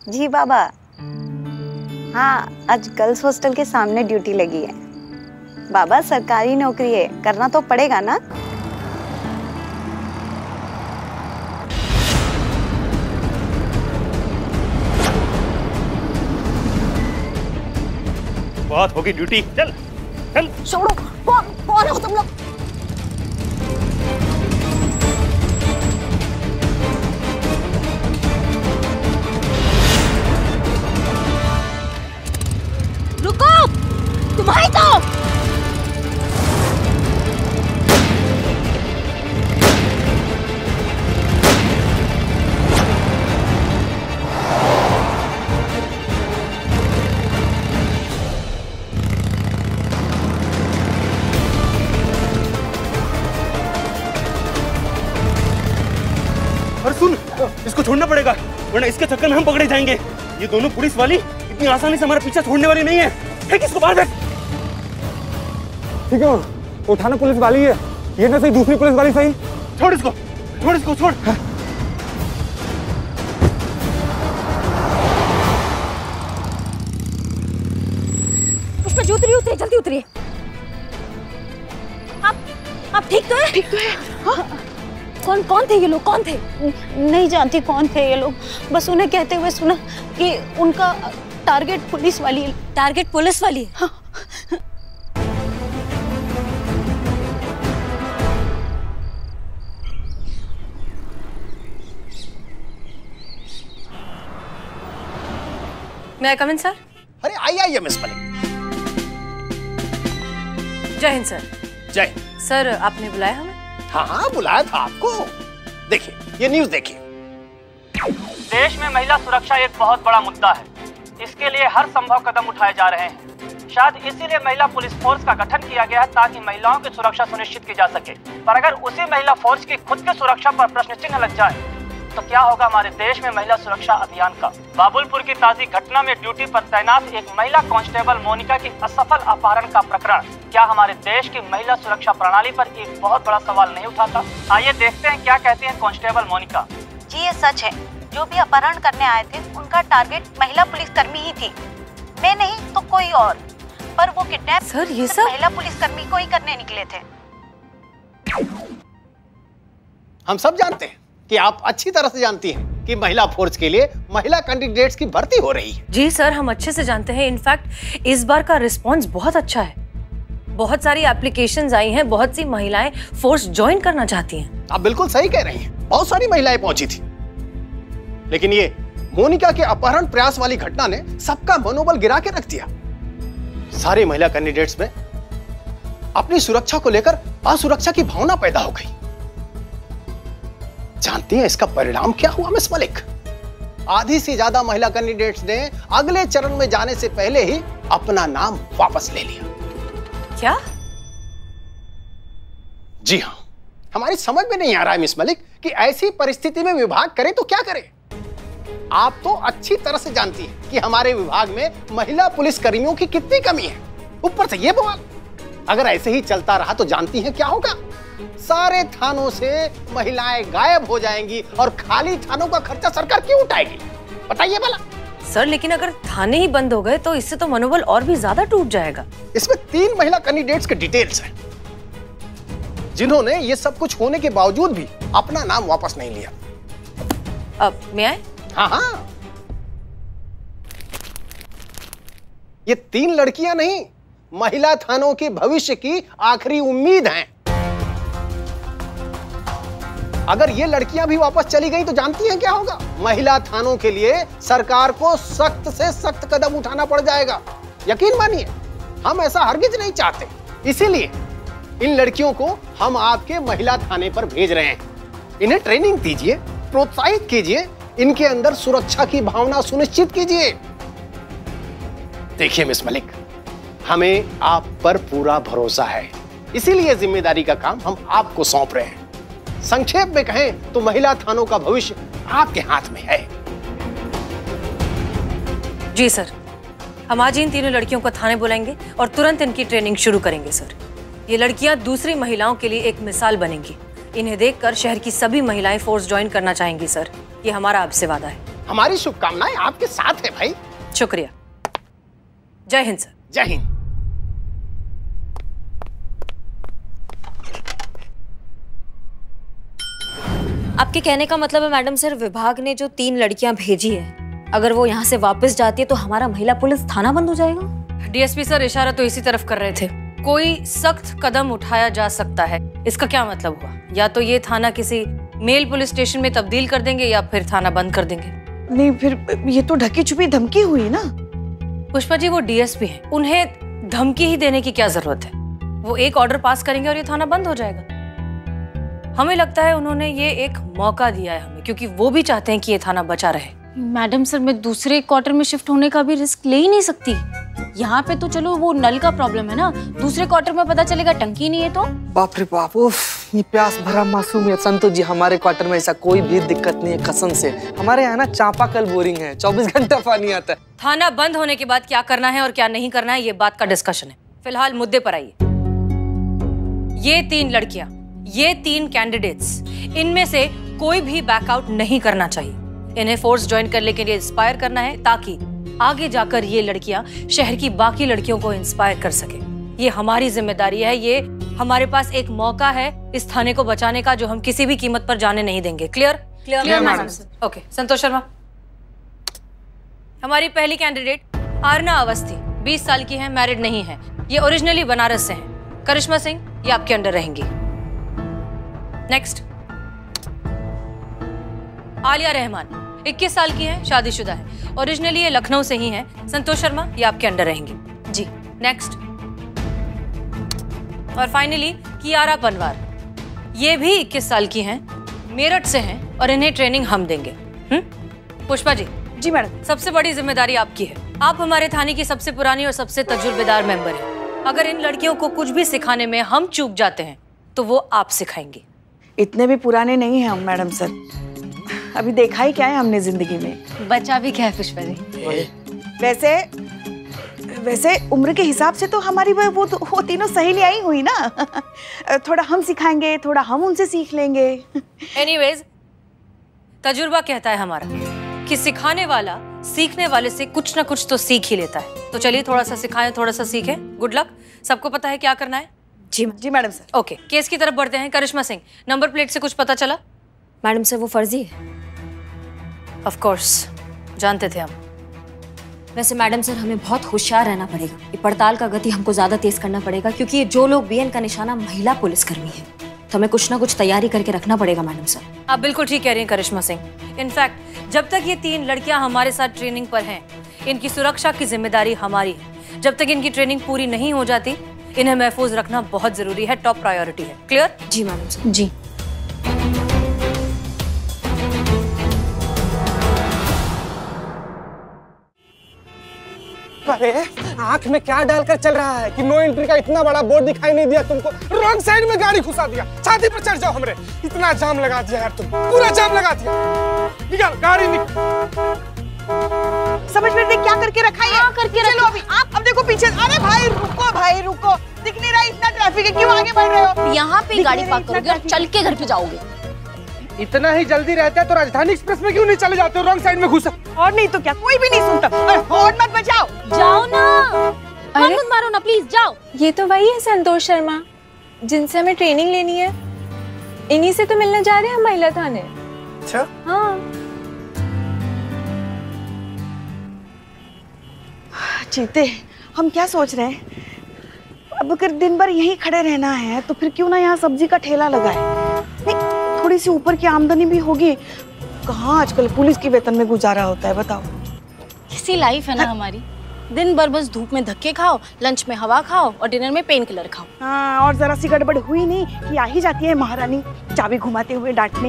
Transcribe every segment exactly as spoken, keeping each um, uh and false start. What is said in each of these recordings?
जी बाबा। हाँ, आज girls hostel के सामने ड्यूटी लगी है। बाबा सरकारी नौकरी है, करना तो पड़ेगा ना। बहुत होगी ड्यूटी, चल चल। छोड़ो, कौन कौन हो तुम लोग? रुको, तुम्हारी तो सुन, इसको छोड़ना पड़ेगा वरना इसके चक्कर में हम पकड़े जाएंगे। ये दोनों पुलिस वाली इतनी आसानी से हमारा पीछा छोड़ने वाली नहीं है। फेंक इसको बाहर फेंक। ठीक है, उठाना पुलिस वाली है, ये ना सही दूसरी पुलिस वाली सही। छोड़ इसको, छोड़ इसको, छोड़। पुष्पा जी उतरिए, उतरिए, जल्दी उतरिए। आप आप ठीक तो है? ठीक तो है। हाँ? कौन कौन थे ये लोग, कौन थे? नहीं जानती कौन थे ये लोग, बस उन्हें कहते हुए सुना कि उनका टारगेट पुलिस वाली है। टारगेट पुलिस वाली है? हाँ। मैं आई कम इन सर? अरे आइए आइए मिस मलिक। जय हिंद सर। जय सर, आपने बुलाया हमें? हाँ हाँ बुलाया था आपको। देखिए ये न्यूज देखिए। देश में महिला सुरक्षा एक बहुत बड़ा मुद्दा है। इसके लिए हर संभव कदम उठाए जा रहे हैं। शायद इसीलिए महिला पुलिस फोर्स का गठन किया गया है ताकि महिलाओं की सुरक्षा सुनिश्चित की जा सके। पर अगर उसी महिला फोर्स की खुद की सुरक्षा पर प्रश्न चिन्ह लग जाए तो क्या होगा हमारे देश में महिला सुरक्षा अभियान का। बाबुलपुर की ताजी घटना में ड्यूटी पर तैनात एक महिला कांस्टेबल मोनिका की असफल अपहरण का प्रकरण क्या हमारे देश की महिला सुरक्षा प्रणाली पर एक बहुत बड़ा सवाल नहीं उठाता? आइए देखते हैं क्या कहती हैं कांस्टेबल मोनिका। जी ये सच है, जो भी अपहरण करने आए थे उनका टारगेट महिला पुलिसकर्मी ही थी। मैं नहीं तो कोई और, पर वो किडनैप सर ये सब महिला पुलिसकर्मी को ही करने निकले थे। हम सब जानते हैं कि आप अच्छी तरह से जानती हैं कि महिला फोर्स के लिए महिला कैंडिडेट्स की भर्ती हो रही है। जी सर, हम अच्छे से जानते हैं। इनफैक्ट इस बार का रिस्पांस बहुत अच्छा है। बहुत सारी एप्लीकेशंस आई हैं, बहुत सी महिलाएं फोर्स ज्वाइन करना चाहती हैं। आप बिल्कुल सही कह रही हैं, बहुत सारी महिलाएं पहुंची थी, लेकिन ये मोनिका के अपहरण प्रयास वाली घटना ने सबका मनोबल गिरा के रख दिया। सारे महिला कैंडिडेट्स में अपनी सुरक्षा को लेकर असुरक्षा की भावना पैदा हो गई। जानती हैं इसका परिणाम क्या हुआ मिस मलिक? आधी से ज्यादा महिला कैंडिडेट्स ने अगले चरण में जाने से पहले ही अपना नाम वापस ले लिया। क्या? जी हाँ, हमारी समझ में नहीं आ रहा है मिस मलिक कि ऐसी परिस्थिति में विभाग करे तो क्या करे। आप तो अच्छी तरह से जानती हैं कि हमारे विभाग में महिला पुलिस कर्मियों की कितनी कमी है। ऊपर से ये बवाल, अगर ऐसे ही चलता रहा तो जानती हैं क्या होगा? सारे थानों से महिलाएं गायब हो जाएंगी और खाली थानों का खर्चा सरकार क्यों उठाएगी? बताइए भला। सर लेकिन अगर थाने ही बंद हो गए तो इससे तो मनोबल और भी ज्यादा टूट जाएगा। इसमें तीन महिला कैंडिडेट्स के डिटेल्स हैं जिन्होंने ये सब कुछ होने के बावजूद भी अपना नाम वापस नहीं लिया। अब मैं आए? हाँ हाँ, ये तीन लड़कियां नहीं, महिला थानों के भविष्य की आखिरी उम्मीद हैं। अगर ये लड़कियां भी वापस चली गई तो जानती हैं क्या होगा? महिला थानों के लिए सरकार को सख्त से सख्त कदम उठाना पड़ जाएगा। यकीन मानिए, हम ऐसा हरगिज नहीं चाहते। इसीलिए इन लड़कियों को हम आपके महिला थाने पर भेज रहे हैं। इन्हें ट्रेनिंग दीजिए, प्रोत्साहित कीजिए, इनके अंदर सुरक्षा की भावना सुनिश्चित कीजिए। देखिए मिस मलिक, हमें आप पर पूरा भरोसा है, इसीलिए जिम्मेदारी का काम हम आपको सौंप रहे हैं। संक्षेप में कहें तो महिला थानों का भविष्य आपके हाथ में है। जी सर, हम आज इन तीनों लड़कियों को थाने बुलाएंगे और तुरंत इनकी ट्रेनिंग शुरू करेंगे। सर, ये लड़कियां दूसरी महिलाओं के लिए एक मिसाल बनेंगी। इन्हें देखकर शहर की सभी महिलाएं फोर्स ज्वाइन करना चाहेंगी। सर, ये हमारा आपसे वादा है। हमारी शुभकामनाएं आपके साथ है भाई। शुक्रिया। जय हिंद सर। जय हिंद। आपके कहने का मतलब है मैडम सर, विभाग ने जो तीन लड़कियां भेजी है, अगर वो यहाँ से वापस जाती है तो हमारा महिला पुलिस थाना बंद हो जाएगा? डीएसपी सर इशारा तो इसी तरफ कर रहे थे, कोई सख्त कदम उठाया जा सकता है। इसका क्या मतलब हुआ? या तो ये थाना किसी मेल पुलिस स्टेशन में तब्दील कर देंगे या फिर थाना बंद कर देंगे। नहीं, फिर ये तो ढकी छुपी धमकी हुई ना। पुष्पा जी वो डीएसपी हैं, उन्हें धमकी ही देने की क्या जरूरत है? वो एक ऑर्डर पास करेंगे और ये थाना बंद हो जाएगा। हमें लगता है उन्होंने ये एक मौका दिया है हमें, क्योंकि वो भी चाहते हैं कि ये थाना बचा रहे। मैडम सर, मैं दूसरे क्वार्टर में शिफ्ट होने का भी रिस्क ले ही नहीं सकती। यहाँ पे तो चलो वो नल का प्रॉब्लम है ना, दूसरे क्वार्टर में पता चलेगा टंकी नहीं है तो। बाप रे बाप, उफ, ये प्यास भरा मासूम है। संतोष जी, हमारे क्वार्टर में ऐसा कोई भी दिक्कत नहीं है कसम से। हमारे यहाँ ना चापाकल बोरिंग है, चौबीस घंटा पानी आता है। थाना बंद होने के बाद क्या करना है और क्या नहीं करना है, ये बात का डिस्कशन है। फिलहाल मुद्दे पर आइए। ये तीन लड़कियां, ये तीन कैंडिडेट्स, इनमें से कोई भी बैकआउट नहीं करना चाहिए। इन्हें फोर्स ज्वाइन करने के लिए इंस्पायर करना है ताकि आगे जाकर ये लड़कियां शहर की बाकी लड़कियों को इंस्पायर कर सके। ये हमारी जिम्मेदारी है, ये हमारे पास एक मौका है इस थाने को बचाने का, जो हम किसी भी कीमत पर जाने नहीं देंगे। Clear? Clear madam. Okay, Santosh Sharma. हमारी पहली कैंडिडेट आरना अवस्थी, बीस साल की है, मैरिड नहीं है, ये ओरिजिनली बनारस से हैं। करिश्मा सिंह, ये आपके अंडर रहेंगी। नेक्स्ट, आलिया रहमान, इक्कीस साल की है, शादीशुदा है, ओरिजिनली ये लखनऊ से ही है। संतोष शर्मा, ये आपके अंडर रहेंगे जी। नेक्स्ट, और फाइनली कियारा पनवार, ये भी इक्कीस साल की हैं, मेरठ से हैं और इन्हें ट्रेनिंग हम देंगे। हम्म पुष्पा जी। जी मैडम। सबसे बड़ी जिम्मेदारी आपकी है, आप हमारे थाने की सबसे पुरानी और सबसे तजुर्बेदार मेंबर हैं। अगर इन लड़कियों को कुछ भी सिखाने में हम चूक जाते हैं तो वो आप सिखाएंगी। इतने भी पुराने नहीं हैं हम मैडम सर, अभी देखा ही क्या है हमने जिंदगी में। बचा भी क्या है पुष्पा जी? वैसे वैसे उम्र के हिसाब से तो हमारी वो वो, वो तीनों सहेलियां ही हुई ना। थोड़ा हम सिखाएंगे, थोड़ा हम उनसे सीख लेंगे। एनीवेज, तजुर्बा कहता है हमारा कि सिखाने वाला सीखने वाले से कुछ ना कुछ तो सीख ही लेता है। तो चलिए थोड़ा सा सिखाएं, थोड़ा सा सीखें। Good luck. सबको पता है क्या करना है? जी जी मैडम सर। ओके, केस की तरफ बढ़ते हैं। करिश्मा सिंह, नंबर प्लेट से कुछ पता चला? मैडम सर, वो फर्जी है। ऑफ कोर्स, जानते थे हम। वैसे मैडम सर, हमें बहुत होशियार रहना पड़ेगा। ये पड़ताल का गति हमको ज्यादा तेज करना पड़ेगा, क्योंकि ये जो लोग भी हैं, इनका निशाना महिला पुलिसकर्मी है। तो हमें कुछ ना कुछ तैयारी करके रखना पड़ेगा मैडम सर। आप बिल्कुल ठीक कह रही हैं करिश्मा सिंह। इनफैक्ट जब तक ये तीन लड़कियां हमारे साथ ट्रेनिंग पर हैं, इनकी सुरक्षा की जिम्मेदारी हमारी है। जब तक इनकी ट्रेनिंग पूरी नहीं हो जाती, इन्हें महफूज रखना बहुत जरूरी है, टॉप प्रायोरिटी है। क्लियर? जी मैडम सर। जी। अरे आंख में क्या डालकर चल रहा है कि नो एंट्री का इतना बड़ा बोर्ड दिखाई नहीं दिया तुमको? रॉन्ग साइड में गाड़ी घुसा दिया, छाती पर चढ़ जाओ हमरे। इतना जाम लगा दिया यार, तुम पूरा जाम लगा दिया। निकाल गाड़ी, निकाल। समझ में नहीं क्या करके रखा है? करके चलो अभी आप, अब देखो पीछे। अरे भाई रुको, भाई रुको, दिख नहीं रहा इतना ट्रैफिक है, क्यों आगे बढ़ रहे हो? यहाँ पे गाड़ी पार्क करोगे और चल के घर पे जाओगे। इतना ही जल्दी रहता है तो राजधानी एक्सप्रेस में क्यों नहीं चले जाते हो? रॉन्ग साइड में घुसा। और नहीं तो क्या, कोई भी नहीं सुनता। अरे हॉर्न मत बजाओ। जाओ ना, अरे मत मारो ना प्लीज, जाओ। ये तो वही है संतोष शर्मा जिनसे हमें ट्रेनिंग लेनी है। इन्हीं से तो मिलने जा रहे हैं हम महिला थाने। अच्छा? हाँ। चीते, हम क्या सोच रहे हैं, अब अगर दिन भर यहीं खड़े रहना है तो फिर क्यों ना यहाँ सब्जी का ठेला लगाए। नहीं, थोड़ी सी ऊपर की आमदनी भी होगी। कहाँ आजकल पुलिस की वेतन में गुजारा होता है, बताओ। किसी लाइफ है ना हमारी, दिन भर बस धूप में धक्के खाओ, लंच में हवा खाओ और डिनर में पेन किलर खाओ। हाँ, और जरा सी गड़बड़ हुई नहीं कि आ ही जाती है महारानी चाबी घुमाते हुए डांटने।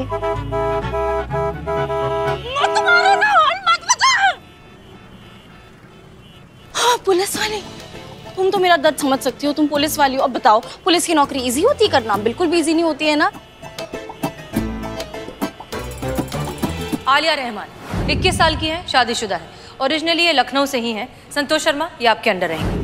मत मारो ना, मत बचा। हाँ, पुलिस वाली, तुम तो मेरा दर्द समझ सकती हो, तुम पुलिस वाली हो। अब बताओ, पुलिस की नौकरी इजी होती है करना? बिल्कुल भी इजी नहीं होती है ना। आलिया रहमान, इक्कीस साल की है, शादीशुदा है, ओरिजिनली ये लखनऊ से ही है। संतोष शर्मा, ये आपके अंडर रहेंगे।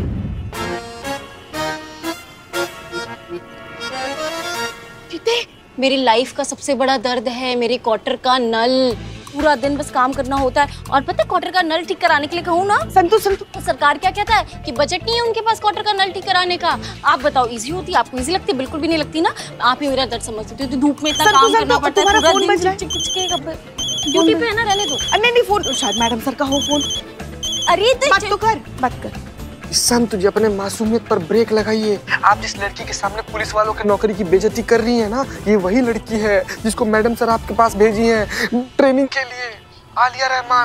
मेरी लाइफ का सबसे बड़ा दर्द है मेरे क्वार्टर का नल। पूरा दिन बस काम करना होता है। और पता है क्वार्टर का नल ठीक कराने के लिए कहूँ ना, संतु संतु तो सरकार क्या कहता है कि बजट नहीं है उनके पास क्वार्टर का नल ठीक कराने का। आप बताओ इजी होती है? आपको इजी लगती है? बिल्कुल भी नहीं लगती ना। आप ही मेरा दर्द समझ सकते हो, धूप में इतना काम करना पड़ता है, पूरा दिन चिपचिकेगा। ड्यूटी पे है ना, रहने दो। नहीं नहीं फोन शायद मैडम सर का हो फोन। अरे बात तो कर, बात कर। संतु जी अपने मासूमियत पर ब्रेक लगाइए। आप जिस लड़की के सामने पुलिस वालों की नौकरी की बेइज्जती कर रही हैं ना, ये वही लड़की है जिसको मैडम सर आपके पास भेजी हैं ट्रेनिंग के लिए, आलिया रहमान।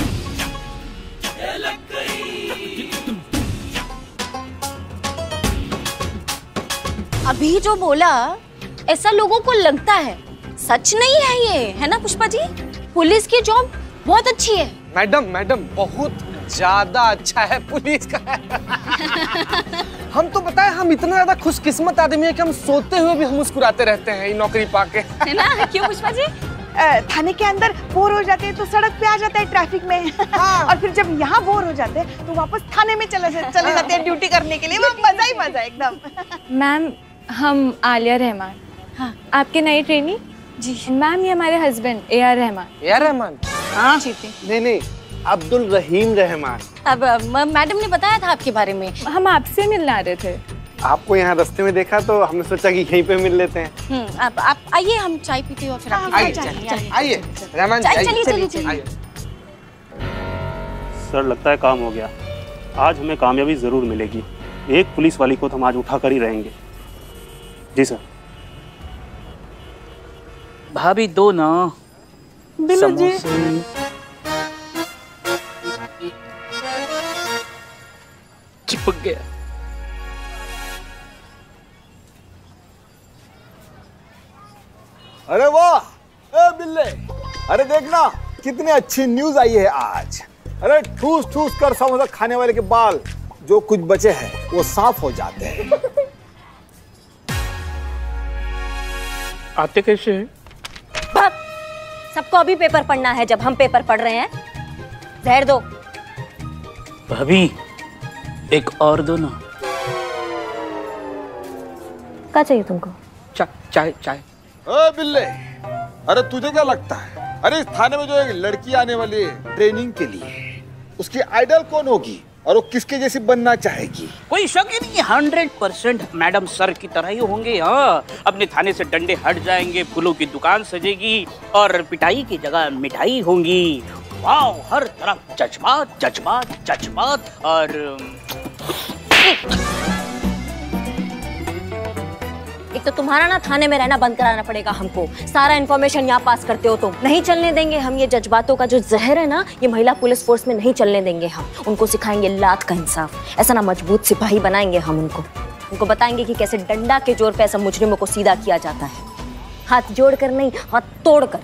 अभी जो बोला ऐसा लोगों को लगता है, सच नहीं है ये, है ना पुष्पा जी? पुलिस की जॉब बहुत अच्छी है। मैडम मैडम बहुत ज्यादा अच्छा है पुलिस का। हम तो बताए हम इतना ज्यादा खुशकिस्मत आदमी है कि हम सोते हुए भी हम मुस्कुराते रहते हैं ये नौकरी पाके, है ना? क्यों पुष्पा जी? थाने के अंदर बोर हो जाते हैं तो सड़क पे आ जाते हैं ट्रैफिक में। हाँ। और फिर जब यहाँ बोर हो जाते हैं तो वापस थाने में चले चले जाते हैं ड्यूटी करने के लिए। वो मजा ही मजा एकदम। मैम हम आलिया रहमान। हाँ, आपके नए ट्रेनी जी मैम, ये हमारे husband A R Rahman. A R Rahman? हाँ नहीं नहीं, अब्दुल रहीम रहमान। अब मैडम ने बताया था आपके बारे में। हम आपसे मिलने आ रहे थे। आपको यहाँ रास्ते में देखा तो हमने सोचा कि यहीं पे मिल लेते हैं। हम्म, आप आप आइए, हम चाय पीते हो फिर आप आइए आइए रहमान जी, चलिए चलिए चलिए। सर लगता है काम हो गया। आज हमें कामयाबी जरूर मिलेगी। एक पुलिस वाली को तो हम आज उठा कर ही रहेंगे। जी सर। भाभी दो ना समोसे। चिपक गया। अरे वाह, ए बिल्ले, अरे देखना कितनी अच्छी न्यूज आई है आज। अरे ठूस ठूस कर समोसा खाने वाले के बाल जो कुछ बचे हैं वो साफ हो जाते हैं। आते कैसे हैं? सबको अभी पेपर पढ़ना है जब हम पेपर पढ़ रहे हैं। जहर दो। भाभी एक और दो ना। क्या चाहिए तुमको? चाय चाय चाय। ओ बिल्ले, अरे तुझे क्या लगता है, अरे इस थाने में जो एक लड़की आने वाली है ट्रेनिंग के लिए, उसकी आइडल कौन होगी और वो किसके जैसी बनना चाहेगी? कोई शक ही नहीं, हंड्रेड परसेंट मैडम सर की तरह ही होंगे। हाँ, अपने थाने से डंडे हट जाएंगे, फूलों की दुकान सजेगी और पिटाई की जगह मिठाई होंगी। वाह, हर तरफ जज्बात जज्बात जज्बात। और एक तो तुम्हारा ना थाने में रहना बंद कराना पड़ेगा हमको। सारा इन्फॉर्मेशन यहाँ पास करते हो तुम। नहीं चलने देंगे हम ये जज्बातों का जो जहर है ना, ये महिला पुलिस फोर्स में नहीं चलने देंगे हम। उनको सिखाएंगे लात का इंसाफ। ऐसा ना मजबूत सिपाही बनाएंगे हम उनको। उनको बताएंगे कि कैसे डंडा के जोर पे ऐसा मुजरिमों को सीधा किया जाता है। हाथ जोड़ कर नहीं, हाथ तोड़ कर।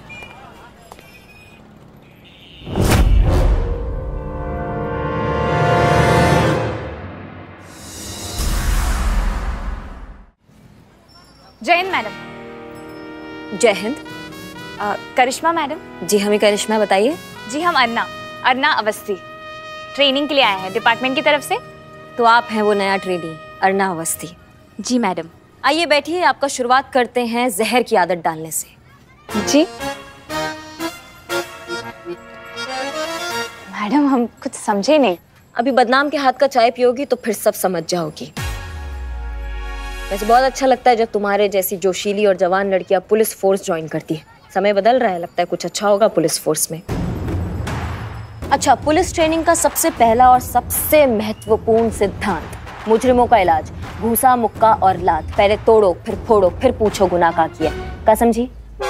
जय हिंद मैडम। जय हिंद। करिश्मा मैडम। जी हमें करिश्मा बताइए। जी हम अन्ना अन्ना अवस्थी ट्रेनिंग के लिए आए हैं डिपार्टमेंट की तरफ से। तो आप हैं वो नया ट्रेनी अर्ना अवस्थी? जी मैडम। आइए बैठिए, आपका शुरुआत करते हैं जहर की आदत डालने से। जी मैडम हम कुछ समझे नहीं। अभी बदनाम के हाथ का चाय पियोगी तो फिर सब समझ जाओगी। वैसे बहुत अच्छा लगता है जब तुम्हारे जैसी जोशीली और जवान लड़कियां पुलिस फोर्स ज्वाइन करती है। समय बदल रहा है, लगता है कुछ अच्छा होगा पुलिस फोर्स में। अच्छा, पुलिस ट्रेनिंग का सबसे पहला और सबसे महत्वपूर्ण सिद्धांत, मुजरिमों का इलाज, घूसा मुक्का और लात। पहले तोड़ो फिर फोड़ो फिर पूछो गुनाह का किया। क्या समझी?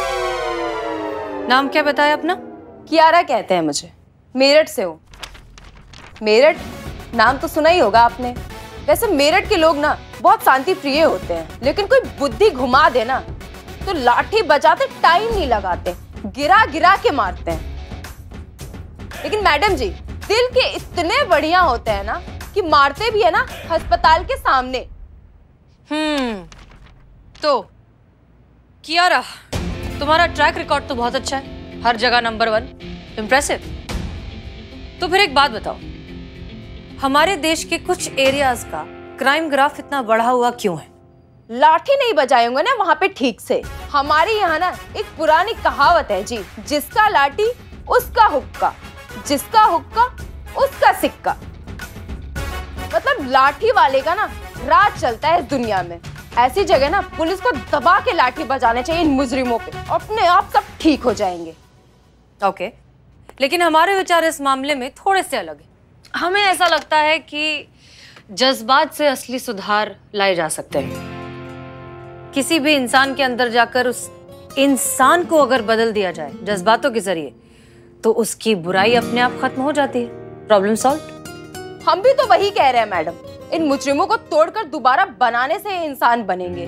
नाम क्या बताया अपना? कियारा कहते हैं मुझे, मेरठ से हूँ। मेरठ नाम तो सुना ही होगा आपने। वैसे मेरठ के लोग ना बहुत शांति प्रिय होते हैं, लेकिन कोई बुद्धि घुमा दे ना तो लाठी बजाते टाइम नहीं लगाते, गिरा गिरा के मारते हैं। लेकिन मैडम जी दिल के इतने बढ़िया होते हैं ना कि मारते भी है ना अस्पताल के सामने। हम्म तो कियारा, तुम्हारा ट्रैक रिकॉर्ड तो बहुत अच्छा है, हर जगह नंबर वन, इम्प्रेसिव। तो फिर एक बात बताओ, हमारे देश के कुछ एरियाज का क्राइम ग्राफ इतना बढ़ा हुआ क्यों है? लाठी नहीं बजाए होंगे ना वहां पे ठीक से। हमारे यहाँ ना एक पुरानी कहावत है जी, जिसका लाठी उसका हुक्का, जिसका हुक्का उसका सिक्का। मतलब लाठी वाले का ना राज चलता है इस दुनिया में। ऐसी जगह ना पुलिस को दबा के लाठी बजाने चाहिए इन मुजरिमों पे, अपने आप सब ठीक हो जाएंगे। Okay okay. लेकिन हमारे विचार इस मामले में थोड़े से अलग है। हमें ऐसा लगता है कि जज्बात से असली सुधार लाए जा सकते हैं। किसी भी इंसान के अंदर जाकर उस इंसान को अगर बदल दिया जाए जज्बातों के जरिए, तो उसकी बुराई अपने आप खत्म हो जाती है। Problem solve. हम भी तो वही कह रहे हैं मैडम, इन मुजरिमों को तोड़कर दोबारा बनाने से इंसान बनेंगे।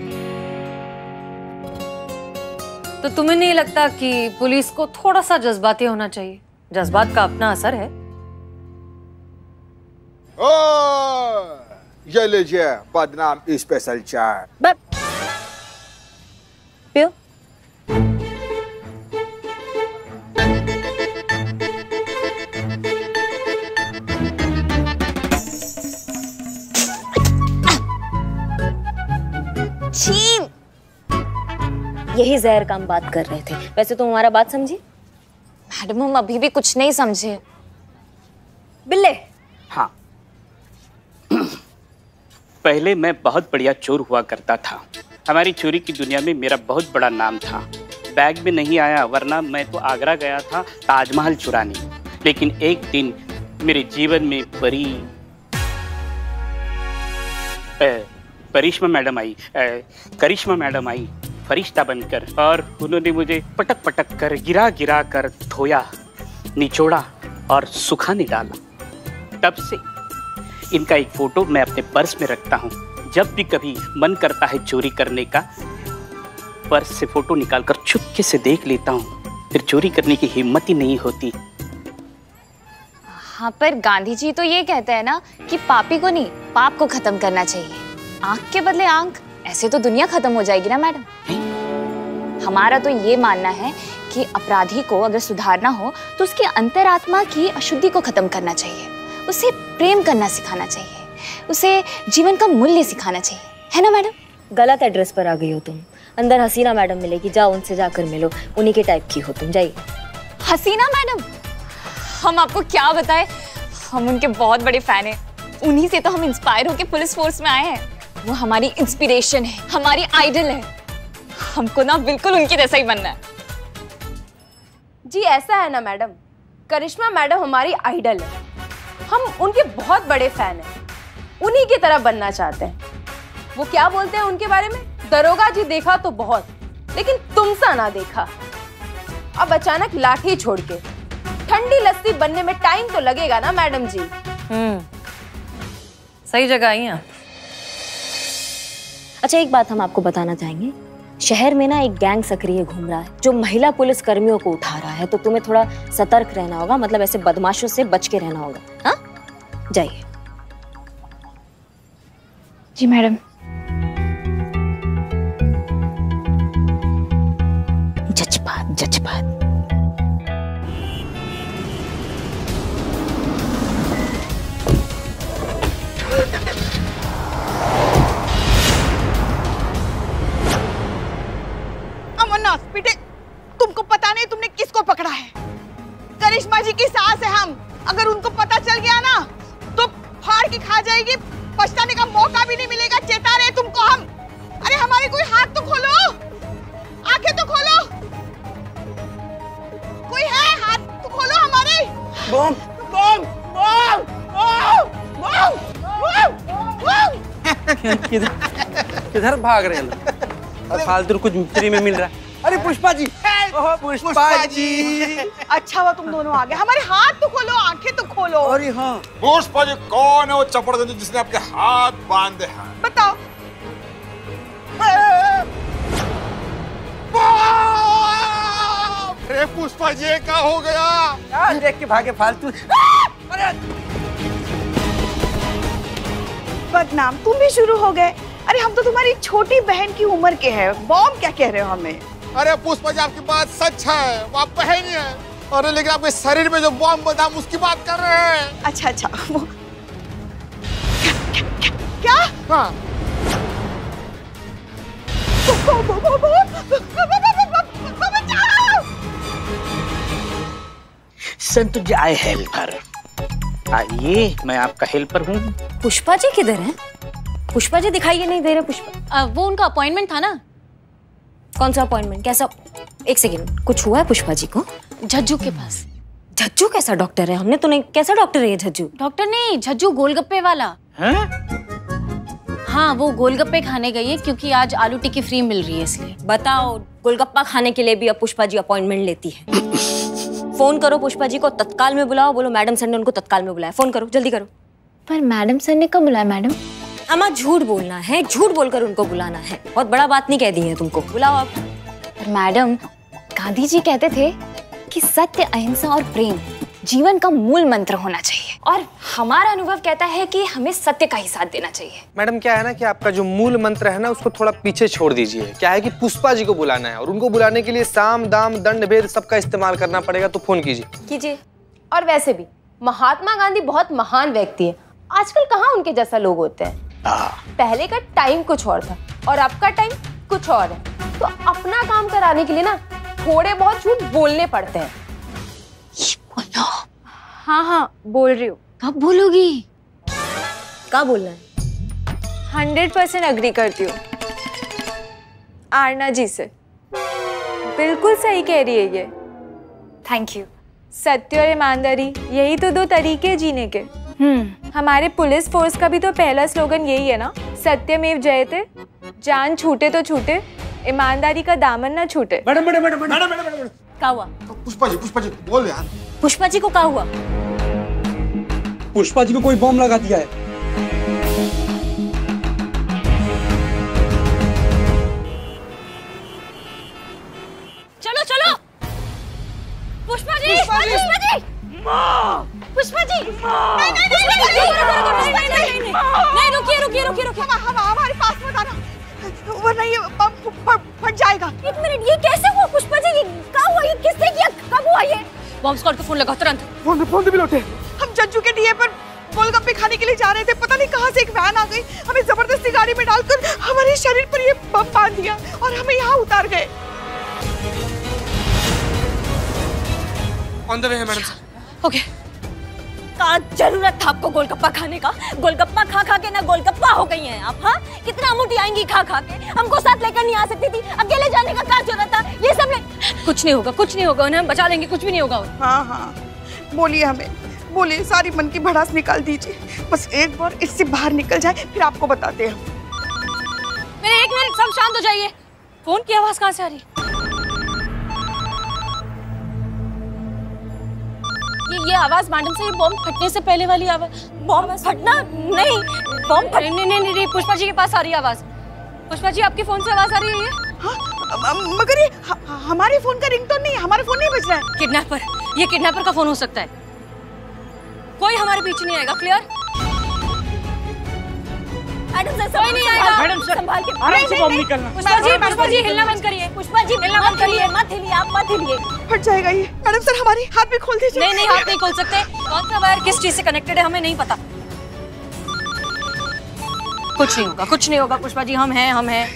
तो तुम्हें नहीं लगता कि पुलिस को थोड़ा सा जज्बाती होना चाहिए? जज्बात का अपना असर है। ओ, ये लीजिए बदनाम स्पेशल चाय। पियो। छीन। यही जहर का हम बात कर रहे थे। वैसे तो हमारा बात समझी? मैडम हम अभी भी कुछ नहीं समझे। बिल्ले। हाँ। पहले मैं बहुत बढ़िया चोर हुआ करता था। हमारी चोरी की दुनिया में मेरा बहुत बड़ा नाम था। बैग में नहीं आया, वरना मैं तो आगरा गया था ताजमहल चुराने। लेकिन एक दिन मेरे जीवन में परी करिश्मा मैडम आई करिश्मा मैडम आई फरिश्ता बनकर, और उन्होंने मुझे पटक पटक कर गिरा गिरा कर धोया, निचोड़ा और सुखाने डाला। तब से इनका एक फोटो मैं अपने पर्स में रखता हूँ। जब भी कभी मन करता है चोरी करने का, पर्स से फोटो निकालकर चुपके से देख लेता हूँ। फिर चोरी करने की हिम्मत ही नहीं होती। हाँ, पर गांधी जी तो ये कहते हैं ना कि पापी को नहीं पाप को खत्म करना चाहिए। आंख के बदले आंख, ऐसे तो दुनिया खत्म हो जाएगी ना मैडम। हमारा तो ये मानना है कि अपराधी को अगर सुधारना हो तो उसकी अंतरात्मा की अशुद्धि को खत्म करना चाहिए, उसे प्रेम करना सिखाना चाहिए, उसे जीवन का मूल्य सिखाना चाहिए, है ना मैडम? गलत एड्रेस पर आ गई हो तुम। अंदर हसीना मैडम मिलेगी, जाओ उनसे जाकर मिलो। उन्हीं के टाइप की हो तुम, जाइए। हसीना मैडम? हम आपको क्या बताएं, हम उनके बहुत बड़े फैन हैं। उन्हीं से तो हम इंस्पायर होकर पुलिस फोर्स में आए हैं। वो हमारी इंस्पिरेशन है, हमारी आइडल है। हमको ना बिल्कुल उनकी जैसा ही बनना है। जी ऐसा है ना मैडम, करिश्मा मैडम हमारी आइडल है, हम उनके बहुत बड़े फैन हैं, उन्हीं की तरह बनना चाहते हैं। वो क्या बोलते हैं उनके बारे में, दरोगा जी देखा तो बहुत, लेकिन तुमसा ना देखा। अब अचानक लाठी छोड़ के ठंडी लस्सी बनने में टाइम तो लगेगा ना मैडम जी। हम्म, सही जगह आई हैं। अच्छा, एक बात हम आपको बताना चाहेंगे। शहर में ना एक गैंग सक्रिय घूम रहा है जो महिला पुलिस कर्मियों को उठा रहा है, तो तुम्हें थोड़ा सतर्क रहना होगा। मतलब ऐसे बदमाशों से बच के रहना होगा। हाँ, जाइए। जी मैडम। जज्बात जज्बात। बेटे, तुमको पता नहीं तुमने किसको पकड़ा है? करिश्मा जी की सास है हम। अगर उनको पता चल गया ना तो फाड़ के खा जाएगी, पछताने का मौका भी नहीं मिलेगा। चेता रहे तुमको हम। अरे हमारे कोई हाथ तो खोलो, आंखें तो खोलो, कोई है? हाथ तो खोलो हमारे। बम बम बम बम बम। किधर किधर भाग रहे हैं? फालतू कुछ फ्री में मिल रहा है। अरे पुष्पा जी, ओह पुष्पा जी, अच्छा हुआ तुम दोनों आ गए। हमारे हाथ तो खोलो, आंखें तो खोलो। अरे हाँ, पुष्पा जी कौन है वो चपड़गंज जिसने आपके हाथ बांधे हैं? बताओ। अरे पुष्पा जी क्या हो गया? यार देख के भागे फालतू। अरे बदनाम, तुम भी शुरू हो गए। अरे हम तो तुम्हारी छोटी बहन की उम्र के हैं। बॉम्ब क्या कह रहे हो हमें? अरे पुष्पा जी आपकी बात सच है, वो आप बहन है। अरे लेकिन आपके शरीर में जो बॉम्ब बना हम उसकी बात कर रहे हैं। अच्छा अच्छा, वो क्या? हाँ। संत जाए हेल्पर। आइए, मैं आपका हेल्पर हूँ। पुष्पा जी किधर हैं? पुष्पा जी दिखाई नहीं दे रहे। पुष्पा आ, वो उनका अपॉइंटमेंट था ना। कौन सा अपॉइंटमेंट? कैसा? एक सेकेंड, कुछ हुआ है पुष्पा जी को? झज्जू के पास। झज्जू कैसा डॉक्टर है? हमने तो नहीं। कैसा डॉक्टर है ये झज्जू? डॉक्टर नहीं, झज्जू गोलगप्पे वाला। हैं? हाँ, वो गोलगप्पे खाने गई है क्योंकि आज आलू टिक्की फ्री मिल रही है इसलिए। बताओ, गोलगप्पा खाने के लिए भी अब पुष्पा जी अपॉइंटमेंट लेती है। फोन करो पुष्पा जी को, तत्काल में बुलाओ। बोलो मैडम सर ने उनको तत्काल में बुलाया। फोन करो, जल्दी करो। पर मैडम सर ने कब बुलाया मैडम? अम्मा झूठ बोलना है, झूठ बोलकर उनको बुलाना है। बहुत बड़ा बात नहीं कह दी है तुमको। बुलाओ आप। पर मैडम, गांधी जी कहते थे कि सत्य, अहिंसा और प्रेम जीवन का मूल मंत्र होना चाहिए, और हमारा अनुभव कहता है कि हमें सत्य का ही साथ देना चाहिए। मैडम क्या है ना कि आपका जो मूल मंत्र है ना उसको थोड़ा पीछे छोड़ दीजिए। क्या है कि पुष्पा जी को बुलाना है और उनको बुलाने के लिए साम दाम दंड भेद सबका इस्तेमाल करना पड़ेगा, तो फोन कीजिए। कीजिए। और वैसे भी महात्मा गांधी बहुत महान व्यक्ति है, आजकल कहाँ उनके जैसा लोग होते हैं। पहले का टाइम कुछ और था और अब का टाइम कुछ और है, तो अपना काम कराने के लिए ना थोड़े बहुत झूठ बोलने पड़ते हैं। हाँ हाँ बोल रही हूँ। कब बोलोगी? कब बोलना है? हंड्रेड परसेंट अग्री करती हूँ आरना जी से। बिल्कुल सही कह रही है ये। Thank you. सत्य और ईमानदारी, यही तो दो तरीके जीने के। हम्म हमारे पुलिस फोर्स का भी तो पहला स्लोगन यही है ना, सत्यमेव जयते। जान छूटे तो छूटे, ईमानदारी का दामन ना छूटे। Madam madam madam madam madam क्या हुआ? पुष्पा जी पुष्पा जी बोल यार। पुष्पा जी को क्या हुआ? पुष्पा जी को कोई बम लगा दिया है। चलो चलो। पुष्पा जी, पुष्पा जी, पुष्पा जी, पुष्पा जी, नहीं नहीं नहीं नहीं नहीं नहीं, रुकिए रुकिए रुकिए रुकिए। हम हमारे पास मत आना, वरना ये बम फट जाएगा। एक मिनट, ये कैसे हुआ पुष्पा जी? ये क्या हुआ? ये किसने किया? कब हुआ ये? बॉम्ब स्क्वाड को फोन लगा तुरंत। फोन फोन भी लौटे। हम जज्जू के डीए पर गोलगप्पे खाने के लिए जा रहे थे, पता नहीं कहां से एक वैन आ गई, हमें जबरदस्ती गाड़ी में डालकर हमारे शरीर पर ये बम बांध दिया और हमें यहाँ उतार गए। ऑन द वे है मैडम सर। ओके। क्या जरूरत था आपको गोलगप्पा खाने का? गोलगप्पा खा खा के ना गोलगप्पा हो गई हैं आप। हाँ, कितना मोटी आएंगी खा खा के। हमको साथ लेकर नहीं आ सकती थी, अकेले जाने का क्या जरूरत था? ये सब नहीं। कुछ नहीं होगा, कुछ नहीं होगा, उन्हें हम बचा लेंगे, कुछ भी नहीं होगा। हाँ हाँ बोलिए, हमें बोलिए, सारी मन की भड़ास निकाल दीजिए। बस एक बार इससे बाहर निकल जाए, फिर आपको बताते हैं। मेरे एक मिनट, सब शांत हो जाइए। फोन की आवाज कहाँ से आ रही? ये ये आवाज मैडम से, ये बॉम्ब फटने से पहले वाली आवाज। बॉम्ब फटना नहीं, बॉम्ब फट नहीं नहीं नहीं, पुष्पा जी के पास आ रही है आवाज। पुष्पा जी, आपके फोन से आवाज आ रही है ये? हाँ, मगर ये हमारे फोन का रिंगटोन नहीं, हमारा फोन नहीं बज रहा है। किडनैपर, ये किडनैपर का फोन हो सकता है। कोई हमारे पीछे नहीं आएगा, क्लियर? मैडम सर, कोई नहीं आएगा। मैडम सर, संभाल के आराम से बम निकलना। पुष्पा जी, पुष्पा जी हिलना बंद करिए। पुष्पा जी हिलना मत करिए, मत हिलिए, आप मत हिलिए। फट जाएगा ये। मैडम सर, हमारी हाथ भी खोल दीजिए। नहीं नहीं, हाथ नहीं खोल सकते। कौन सा वायर किस चीज से कनेक्टेड है हमें नहीं पता। कुछ नहीं होगा, कुछ नहीं होगा पुष्पा जी, हम हैं, हम हैं।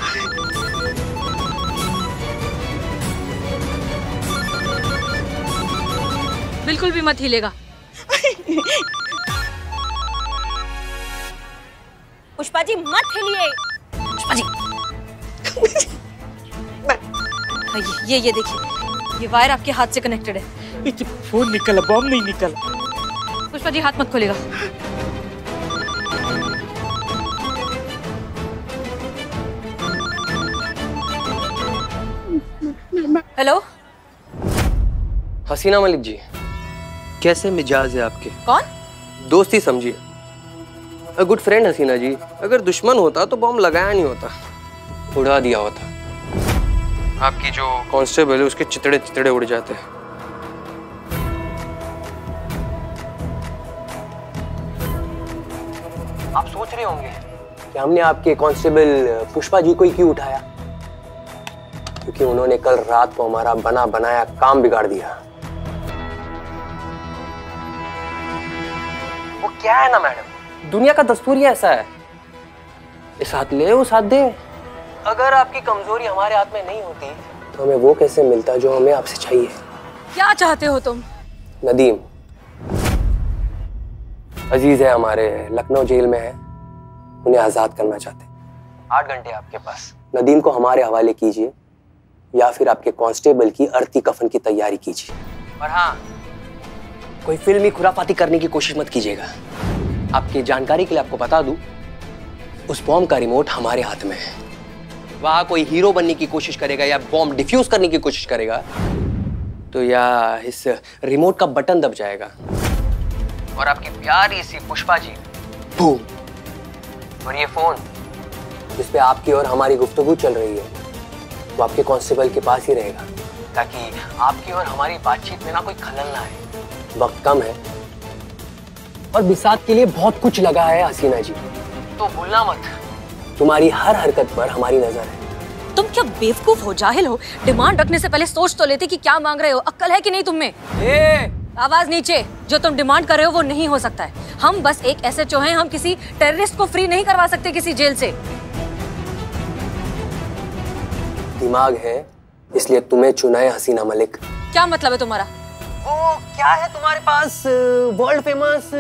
बिल्कुल भी मत हिलेगा। पुष्पा जी मत हिलिए। पुष्पा जी, ये ये देखिए, ये वायर आपके हाथ से कनेक्टेड है। फोन निकला, बम नहीं निकला। पुष्पा जी हाथ मत खोलेगा। हेलो, हसीना मलिक जी, कैसे मिजाज है आपके? कौन? दोस्ती समझिए। अ गुड फ्रेंड हसीना जी, अगर दुश्मन होता तो बॉम्ब लगाया नहीं होता, उड़ा दिया होता। आपकी जो कांस्टेबल है उसके चितड़े चितड़े उड़ जाते हैं। आप सोच रहे होंगे कि हमने आपके कांस्टेबल पुष्पा जी को ही क्यों उठाया, क्योंकि उन्होंने कल रात को हमारा बना बनाया काम बिगाड़ दिया। वो क्या है ना मैडम, दुनिया का दस्तूर ही ऐसा है, इस हाथ ले उस हाथ दे। अगर आपकी कमजोरी हमारे हाथ में नहीं होती तो हमें वो कैसे मिलता जो हमें आपसे चाहिए। क्या चाहते हो तुम? नदीम अजीज है हमारे, लखनऊ जेल में है, उन्हें आजाद करना चाहते हैं। आठ घंटे आपके पास। नदीम को हमारे हवाले कीजिए या फिर आपके कांस्टेबल की अर्थी कफन की तैयारी कीजिए। और हाँ, कोई फिल्मी खुराफाती करने की कोशिश मत कीजिएगा। आपकी जानकारी के लिए आपको बता दूं, उस बॉम्ब का रिमोट हमारे हाथ में है। वहां कोई हीरो बनने की कोशिश करेगा या बॉम्ब डिफ्यूज करने की कोशिश करेगा तो या इस रिमोट का बटन दब जाएगा और आपकी प्यारी सी पुष्पा जी बूम। और ये फोन जिस पे आपकी और हमारी गुफ्तगू चल रही है वो आपके कांस्टेबल के पास ही रहेगा, ताकि आपकी और हमारी बातचीत में ना कोई खलल ना आए। वक्त कम है और बिसात के लिए बहुत कुछ लगा है हसीना जी, तो भूलना मत, तुम्हारी हर हरकत पर हमारी नजर है। तुम क्या बेवकूफ हो, जाहिल हो? डिमांड रखने से पहले सोच तो लेते कि क्या मांग रहे हो। अक्ल है कि नहीं तुम में? ए! आवाज नीचे। जो तुम डिमांड कर रहे हो वो नहीं हो सकता है। हम बस एक एस एच ओ हैं, हम किसी टेररिस्ट को फ्री नहीं करवा सकते किसी जेल से। दिमाग है इसलिए तुम्हें चुना है हसीना मलिक। क्या मतलब है तुम्हारा? वो क्या है तुम्हारे पास वर्ल्ड फेमस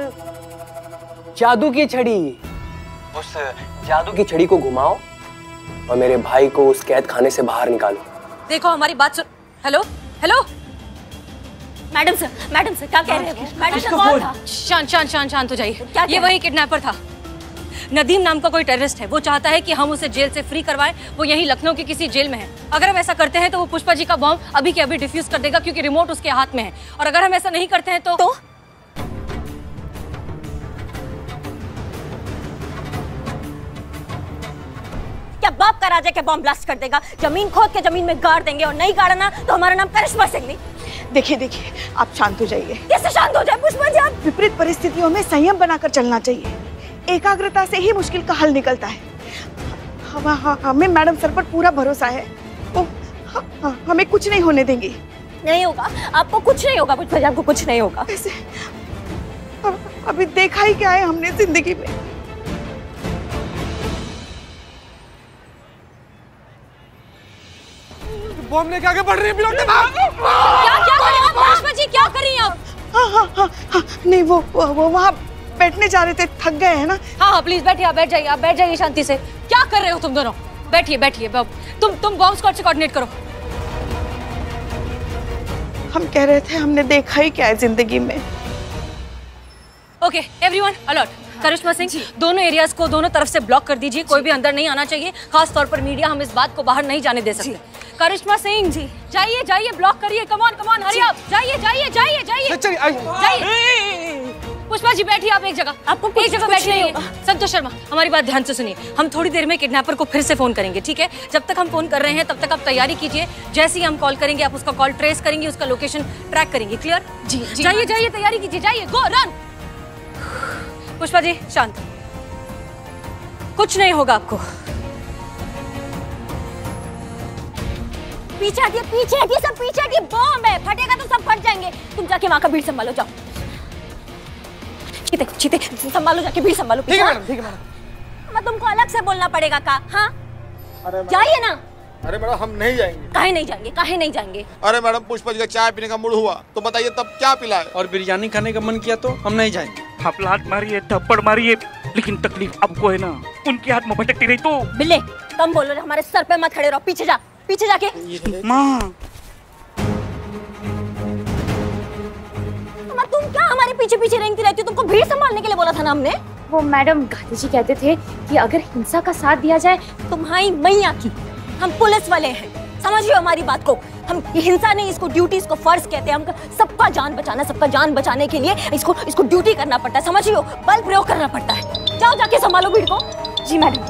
जादू की छड़ी? उस जादू की छड़ी को घुमाओ और मेरे भाई को उस कैद खाने से बाहर निकालो। देखो हमारी बात सुन। Hello hello madam sir, madam sir क्या कह रहे हैं? मैडम सर कौन था? शांत शांत शांत शांत हो जाइए। ये वही किडनैपर था, नदीम नाम का कोई टेररिस्ट है। वो चाहता है कि हम उसे जेल से फ्री करवाएं। वो यहीं लखनऊ की किसी जेल में है। अगर हम ऐसा करते हैं तो वो पुष्पा जी का बॉम्ब अभी के अभी डिफ्यूज कर देगा, क्योंकि रिमोट उसके हाथ में है। और अगर हम ऐसा नहीं करते हैं तो, तो? क्या बाप का राजा के बॉम्ब ब्लास्ट कर देगा? जमीन खोद के जमीन में गाड़ देंगे, और नहीं गाड़ा ना तो हमारा नाम करिश्मा सिंह नहीं। देखिए देखिए, आप शांत हो जाइए। कैसे शांत हो जाए पुष्पा जी? आप विपरीत परिस्थितियों में संयम बनाकर चलना चाहिए। एकाग्रता से ही मुश्किल का हल निकलता है। हम, हम, हमें मैडम सर पर पूरा भरोसा है। वो हम, हमें कुछ नहीं होने देंगी। नहीं होगा, आपको कुछ नहीं होगा पुष्पा जी, आपको कुछ नहीं होगा। ऐसे अभी देखा ही क्या है हमने जिंदगी में। बॉम्ब लेके आगे बढ़ रही है। क्या क्या कर रहे हैं आप पुष्पा जी? क्या कर रही हैं आप? हाँ हाँ हाँ हाँ नहीं, वो वो वहाँ बैठने जा रहे थे, थक गए हैं ना। हाँ हाँ प्लीज बैठिए, आप बैठ जाइए, आप बैठ जाइए शांति से। क्या कर रहे हो तुम दोनों? बैठिए बैठिए। तुम तुम बॉम्ब स्क्वाड से कोऑर्डिनेट करो। हम कह रहे थे हमने देखा ही क्या है जिंदगी में। Okay everyone alert. Karishma Singh, दोनों एरियाज को दोनों तरफ से ब्लॉक कर दीजिए। कोई भी अंदर नहीं आना चाहिए, खास तौर पर मीडिया। हम इस बात को बाहर नहीं जाने दे सकते। करिश्मा सिंह जी जाइए जाइए, ब्लॉक करिए। Come on come on, hurry up. जाइए जाइए जाइए जाइए जाइए। पुष्पा जी बैठिए आप एक जगह। आपको एक जगह बैठना होगा। संतोष शर्मा, हमारी बात ध्यान से सुनिए। हम थोड़ी देर में किडनैपर को फिर से फोन करेंगे, ठीक है? जब तक हम फोन कर रहे हैं तब तक आप तैयारी कीजिए। जैसे ही हम कॉल करेंगे आप उसका कॉल ट्रेस करेंगे, उसका लोकेशन ट्रैक करेंगे। क्लियर? जी जी। जाइए जाइए, तैयारी कीजिए, जाइए। गो रन। पुष्पा जी शांत, कुछ नहीं होगा आपको। पीछे हटिए, पीछे हटिए, सब पीछे हटिए। बॉम्ब है, फटेगा तो सब फट जाएंगे। तुम जाके वहां का भीड़ संभालो, जाओ। चीते चीते संभालो, जाके भीड़ संभालो। ठीक है मैडम, ठीक है मैडम। मैं तुमको अलग से बोलना पड़ेगा का? हाँ जाइए ना। अरे मैडम हम नहीं जाएंगे। काहे नहीं जाएंगे? काहे नहीं जाएंगे? अरे मैडम पुष्पा जी का चाय पीने का मूड हुआ तो बताइए तब क्या पिलाए? और बिरयानी खाने का मन किया तो हम नहीं जाएंगे। आप लात मारिए, थप्पड़ मारिए, लेकिन तकलीफ आपको है ना। उनके हाथ में भटकती रही तो। बिल्ले कम बोलो, हमारे सर पे मत खड़े रहो। पीछे जा, पीछे जाके। माँ तुम क्या हमारे पीछे पीछे रेंगती रहती हो? तुमको भीड़ संभालने के लिए बोला था ना हमने। वो मैडम गांधी जी कहते थे कि अगर हिंसा का साथ दिया जाए। तुम्हारी मैया की, हम पुलिस वाले हैं, समझिए हमारी बात को। हम ये हिंसा नहीं, इसको ड्यूटी, इसको फर्ज कहते हैं। हम सबका जान बचाना, सबका जान बचाने के लिए इसको इसको ड्यूटी करना पड़ता है, समझिए। बल प्रयोग करना पड़ता है। जाओ जाके संभालो भीड़ को। जी मैडम।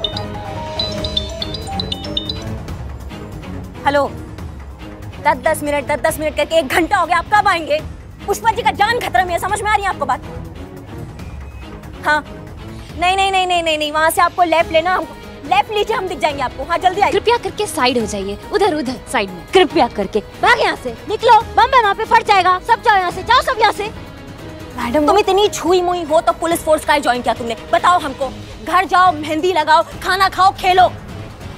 हेलो, दस दस मिनट दस दस मिनट करके एक घंटा हो गया। आप कब आएंगे? पुष्पा जी का जान खतरा में है, समझ में आ रही है आपको बात? हाँ नहीं नहीं नहीं नहीं नहीं नहीं, वहाँ से आपको लेफ्ट लेना। हमको लेफ्ट लीजिए, हम दिख जाएंगे आपको। हाँ जल्दी आइए। कृपया करके साइड हो जाइए, उधर उधर साइड में। कृपया करके भाग यहाँ से, निकलो। बम है वहाँ पे, फट जाएगा। सब जाओ यहाँ से, जाओ सब यहाँ से। मैडम तुम इतनी छुई मुई हो तो पुलिस फोर्स का ज्वाइन किया तुमने? बताओ हमको। घर जाओ, मेहंदी लगाओ, खाना खाओ, खेलो।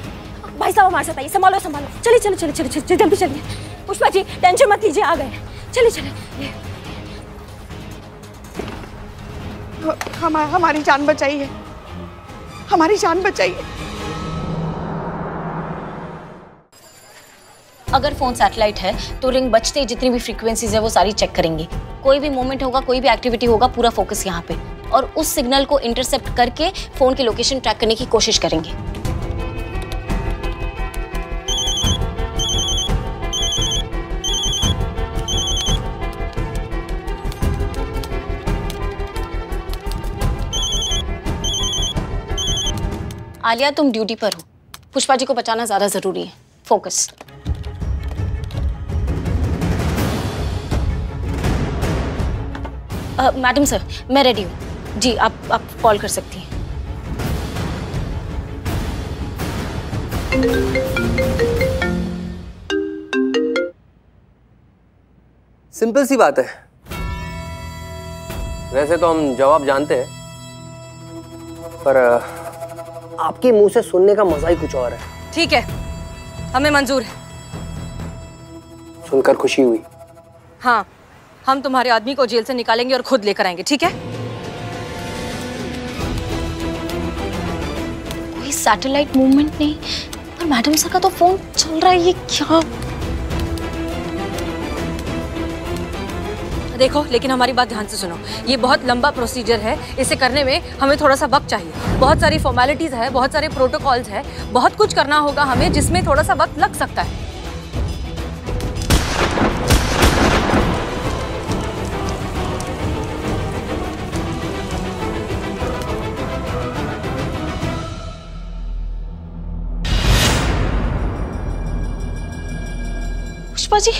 भाई साहब हमारे साथ आइए, संभालो संभालो। चलिए चलो चलो चलो चलो, जल्दी चलिए। पुष्पा जी टेंशन मत लीजिए, आ गए। चले चले। हम हमारी जान बचाइए, हमारी जान बचाइए। अगर फोन सैटेलाइट है तो रिंग बजते ही जितनी भी फ्रीक्वेंसीज है वो सारी चेक करेंगे। कोई भी मूवमेंट होगा, कोई भी एक्टिविटी होगा, पूरा फोकस यहाँ पे, और उस सिग्नल को इंटरसेप्ट करके फोन की लोकेशन ट्रैक करने की कोशिश करेंगे। आलिया, तुम ड्यूटी पर हो, पुष्पा जी को बचाना ज्यादा जरूरी है। फोकस। मैडम सर, मैं रेडी हूँ जी, आप आप कॉल कर सकती हैं। सिंपल सी बात है। वैसे तो हम जवाब जानते हैं, पर आपके मुंह से सुनने का मजा ही कुछ और है। ठीक है, हमें मंजूर है। सुनकर खुशी हुई। हाँ, हम तुम्हारे आदमी को जेल से निकालेंगे और खुद लेकर आएंगे, ठीक है? कोई सैटेलाइट मूवमेंट नहीं, पर मैडम सर का तो फोन चल रहा है। ये क्या? देखो, लेकिन हमारी बात ध्यान से सुनो। ये बहुत लंबा प्रोसीजर है, इसे करने में हमें थोड़ा सा वक्त चाहिए। बहुत सारी फॉर्मेलिटीज है, बहुत सारे प्रोटोकॉल्स है, बहुत कुछ करना होगा हमें, जिसमें थोड़ा सा वक्त लग सकता है। पुष्पा जी,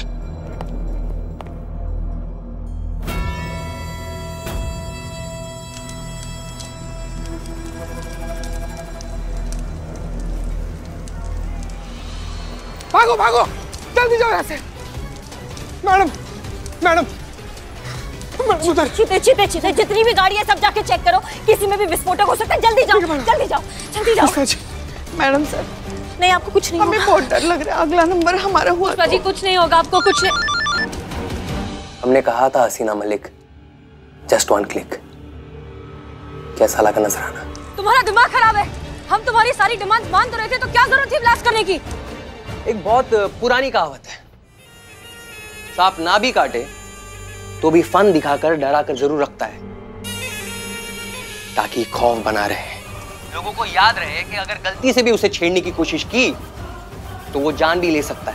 भागो भागो, जल्दी जाओ यहाँ से। मैडम मैडम मैडम उधर। चीते चीते चीते जितनी भी गाड़ी है सब जाके चेक करो, किसी में भी विस्फोटक हो सकता है। जल्दी जाओ, जल्दी जाओ, जल्दी जाओ। मैडम सर, नहीं, आपको कुछ नहीं हमें बहुत डर लग रहा है। अगला नंबर हमारा हुआ तो। जी, कुछ नहीं होगा, आपको कुछ नहीं। हमने कहा था Haseena Malik, just one click. कैसा लगा नजराना? तुम्हारा दिमाग खराब है। हम तुम्हारी सारी डिमांड मान तो रहे थे, तो क्या जरूरत थी ब्लास्ट करने की? एक बहुत पुरानी कहावत है, सांप ना भी काटे तो भी फन दिखाकर डरा कर जरूर रखता है, ताकि खौफ बना रहे। लोगों को याद रहे कि अगर गलती से भी उसे छेड़ने की कोशिश की तो वो जान भी ले सकता है।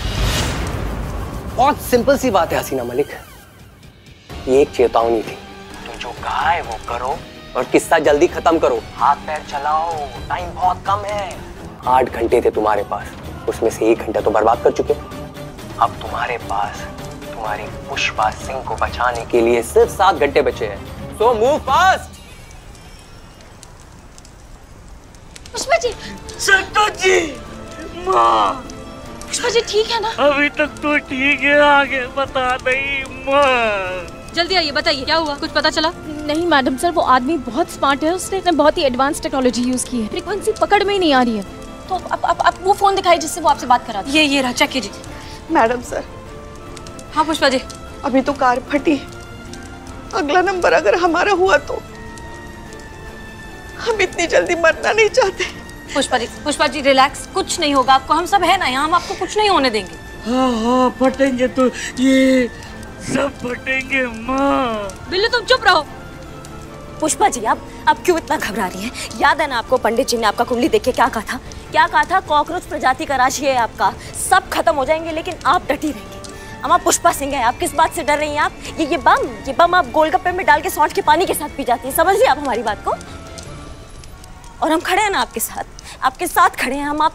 बहुत सिंपल सी बात है हसीना मलिक, ये एक चेतावनी थी। तो जो कहा है वो करो और किस्सा जल्दी खत्म करो। हाथ पैर चलाओ, टाइम बहुत कम है। आठ घंटे थे तुम्हारे पास, उसमें से एक घंटा तो बर्बाद कर चुके। अब तुम्हारे पास तुम्हारी पुष्पा सिंह को बचाने के लिए सिर्फ सात घंटे बचे हैं। So move fast. Pushpa ji, Santosh ji, माँ। पुष्पा जी ठीक है ना? अभी तक तो ठीक है, आगे बता नहीं माँ। जल्दी आइए, बताइए क्या हुआ, कुछ पता चला? नहीं मैडम सर, वो आदमी बहुत स्मार्ट है, उसने बहुत ही एडवांस टेक्नोलॉजी यूज की है, फ्रीक्वेंसी पकड़ में ही नहीं आ रही है। तो अब अब अब वो फोन दिखाई जिससे वो आपसे बात करा था। ये ये रहा, चेक कीजिए। Madam sir. हाँ पुष्पा जी। अभी तो कार फटी, अगला नंबर अगर हमारा हुआ तो हम इतनी जल्दी मरना नहीं चाहते। पुष्पा जी, पुष्पा जी रिलैक्स, कुछ नहीं होगा आपको, हम सब है ना यहाँ, हम आपको कुछ नहीं होने देंगे। हाँ हाँ, फटेंगे तो ये सब फटेंगे माँ। बिल्लू तुम चुप रहो। पुष्पा जी, आप आप क्यों इतना घबरा रही हैं? याद है ना आपको पंडित जी ने आपका कुंडली देख के क्या कहा था? क्या कहा था? कॉकरोच प्रजाति का राशि है आपका, सब खत्म हो जाएंगे लेकिन आप डटी रहेंगे। हम आप पुष्पा सिंह हैं, आप किस बात से डर रही हैं? आप ये ये बम ये बम आप गोलगप्पे में डाल के सौंठ के पानी के साथ पी जाती हैं। समझ लिया आप हमारी बात को? और हम खड़े हैं ना आपके साथ, आपके साथ खड़े हैं हम। आप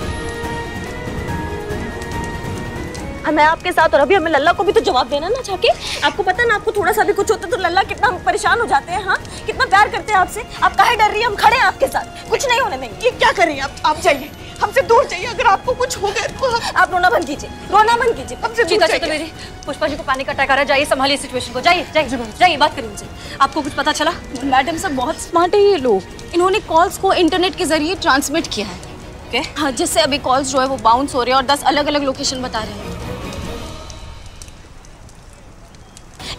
मैं आपके साथ, और अभी हमें लल्ला को भी तो जवाब देना ना जाके। आपको पता है ना, आपको थोड़ा सा भी कुछ होता तो लल्ला कितना परेशान हो जाते हैं। हाँ, कितना प्यार करते हैं आपसे। आप काहे डर रही हैं? हम खड़े हैं आपके साथ, कुछ नहीं होने देंगे। ये क्या कर रही हैं आप? आप जाइए, हमसे दूर जाइए। अगर आपको कुछ हो गया तो आप रोना बंद कीजिए, रोना बंद कीजिए। हमसे दूर जाइए। मेरी पुष्पा जी को पैनिक अटैक आ रहा है, जाइए संभालिए सिचुएशन को, जाइए जाइए जाइए, बात करिए उनसे। आपको कुछ पता चला? मैडम सर बहुत स्मार्ट है ये लोग, इन्होंने कॉल्स को इंटरनेट के जरिए ट्रांसमिट किया है। ओके, हाँ, जिससे अभी कॉल्स जो है वो बाउंस हो रहे हैं और दस अलग अलग लोकेशन बता रहे हैं।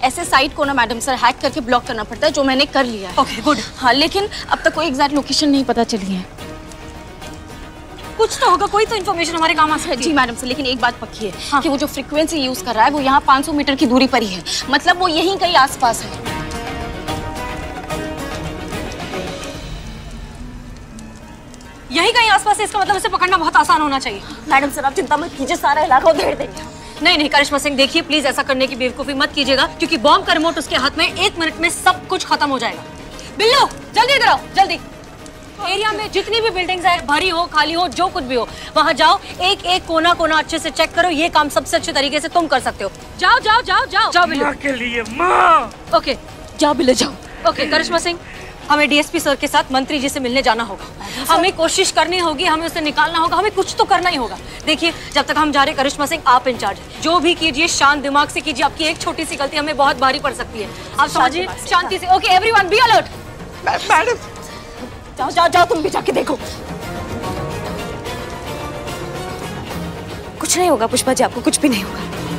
ऐसे साइट को ना मैडम सर हैक करके ब्लॉक करना पड़ता है, जो मैंने कर लिया है। Okay good. हाँ, लेकिन अब तक कोई एग्जैक्ट लोकेशन नहीं पता चली है। कुछ तो होगा, कोई तो इन्फॉर्मेशन हमारे काम आ सकती है। जी मैडम सर, लेकिन एक बात पक्की है हाँ। कि वो जो फ्रीक्वेंसी यूज कर रहा है वो यहाँ पाँच सौ मीटर की दूरी पर ही है, मतलब वो यहीं कहीं आसपास है। यहीं कहीं आसपास है, इसका मतलब उसे पकड़ना बहुत आसान होना चाहिए। मैडम सर आप चिंता मत कीजिए, सारा इलाका उधेड़ देंगे। नहीं नहीं करिश्मा सिंह, देखिए प्लीज ऐसा करने की बेवकूफी मत कीजिएगा, क्योंकि बॉम्ब का रिमोट उसके हाथ में, एक मिनट में सब कुछ खत्म हो जाएगा। बिल्लू जल्दी इधर आओ, जल्दी। एरिया में जितनी भी बिल्डिंग्स है, भरी हो खाली हो जो कुछ भी हो, वहां जाओ, एक एक कोना कोना अच्छे से चेक करो। ये काम सबसे अच्छे तरीके से तुम कर सकते हो। जाओ जाओ जाओ जाओ जाओ बिल्लू। माँ के लिए माँ। ओके जाओ बिल्लू जाओ। ओके करिश्मा सिंह, हमें डीएसपी सर के साथ मंत्री जी से मिलने जाना होगा। हमें कोशिश करनी होगी, हमें उसे निकालना होगा, हमें कुछ तो करना ही होगा। देखिए जब तक हम जा रहे, करिश्मा सिंह आप इंचार्ज है, जो भी कीजिए शांत दिमाग से कीजिए। आपकी एक छोटी सी गलती हमें बहुत भारी पड़ सकती है, आप समझिए, शांति से। Okay everyone be alert. Madam जाओ जाओ जाओ, तुम भी जाके देखो। कुछ नहीं होगा पुष्पा जी, आपको कुछ भी नहीं होगा।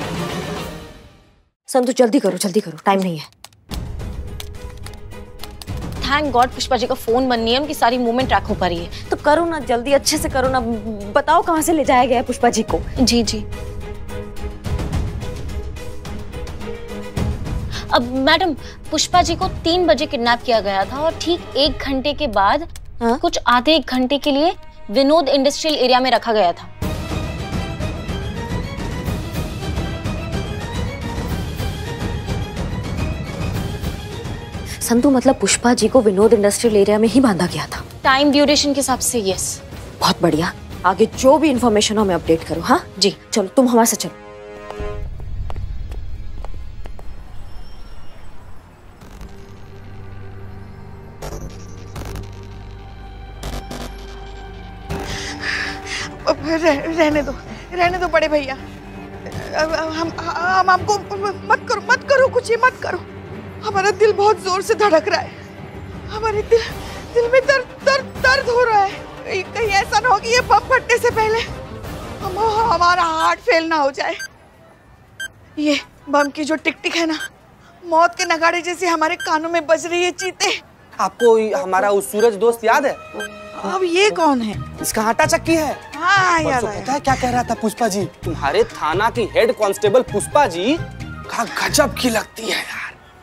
संतोष जल्दी करो जल्दी करो, टाइम नहीं है। थैंक गॉड पुष्पा जी का फोन बन नहीं है, उनकी सारी मूवमेंट ट्रैक हो पा रही है। तो करो ना जल्दी, अच्छे से करो ना, बताओ कहाँ से ले जाया गया है पुष्पा जी को। जी जी। अब मैडम पुष्पा जी को तीन बजे किडनैप किया गया था और ठीक एक घंटे के बाद हाँ? कुछ आधे एक घंटे के लिए विनोद इंडस्ट्रियल एरिया में रखा गया था। संतु मतलब पुष्पा जी को विनोद इंडस्ट्रियल एरिया में ही बांधा गया था। टाइम ड्यूरेशन के हिसाब से यस। बहुत बढ़िया, आगे जो भी इंफॉर्मेशन हो हमें अपडेट करो। हाँ जी चलो, तुम हमारे साथ चलो। रह, रहने दो रहने दो बड़े भैया, हम हम आपको मत करो मत करो कुछ ही मत करो। हमारा दिल बहुत जोर से धड़क रहा है, हमारे दिल दिल में दर्द दर्द दर्द हो रहा है। कहीं कहीं ऐसा ना हो कि ये बम फटने से पहले हम हमारा हार्ट फेल ना हो जाए। ये बम की जो टिक टिक है ना, मौत के नगाड़े जैसे हमारे कानों में बज रही है। चीते, आपको हमारा वो सूरज दोस्त याद है? अब ये कौन है? इसका आटा चक्की है। हाँ यार, पता है क्या कह रहा था पुष्पा जी? तुम्हारे थाना की हेड कांस्टेबल पुष्पा जी का गजब की लगती है यार।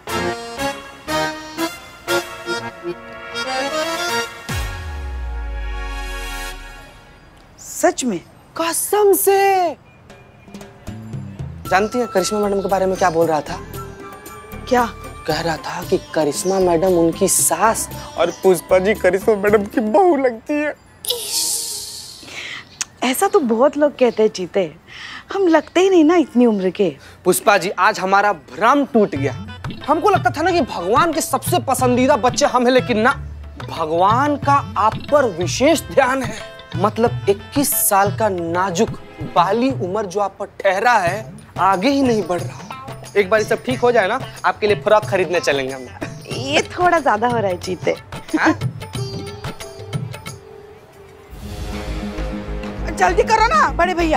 सच में? कसम से। जानती है करिश्मा मैडम के बारे में क्या बोल रहा था? क्या कह रहा था कि करिश्मा मैडम उनकी सास और पुष्पा जी करिश्मा मैडम की बहू लगती है। ऐसा तो बहुत लोग कहते हैं चीते, हम लगते ही नहीं ना इतनी उम्र के। पुष्पा जी आज हमारा भ्रम टूट गया। हमको लगता था ना कि भगवान के सबसे पसंदीदा बच्चे हम हैं, लेकिन ना, भगवान का आप पर विशेष ध्यान है। मतलब इक्कीस साल का नाजुक बाली उम्र जो आप पर ठहरा है, आगे ही नहीं बढ़ रहा। एक बार ये सब ठीक हो जाए ना, आपके लिए फ्रॉक खरीदने चलेंगे हम। ये थोड़ा ज्यादा हो रहा है चीते। हाँ? जल्दी करो ना बड़े भैया।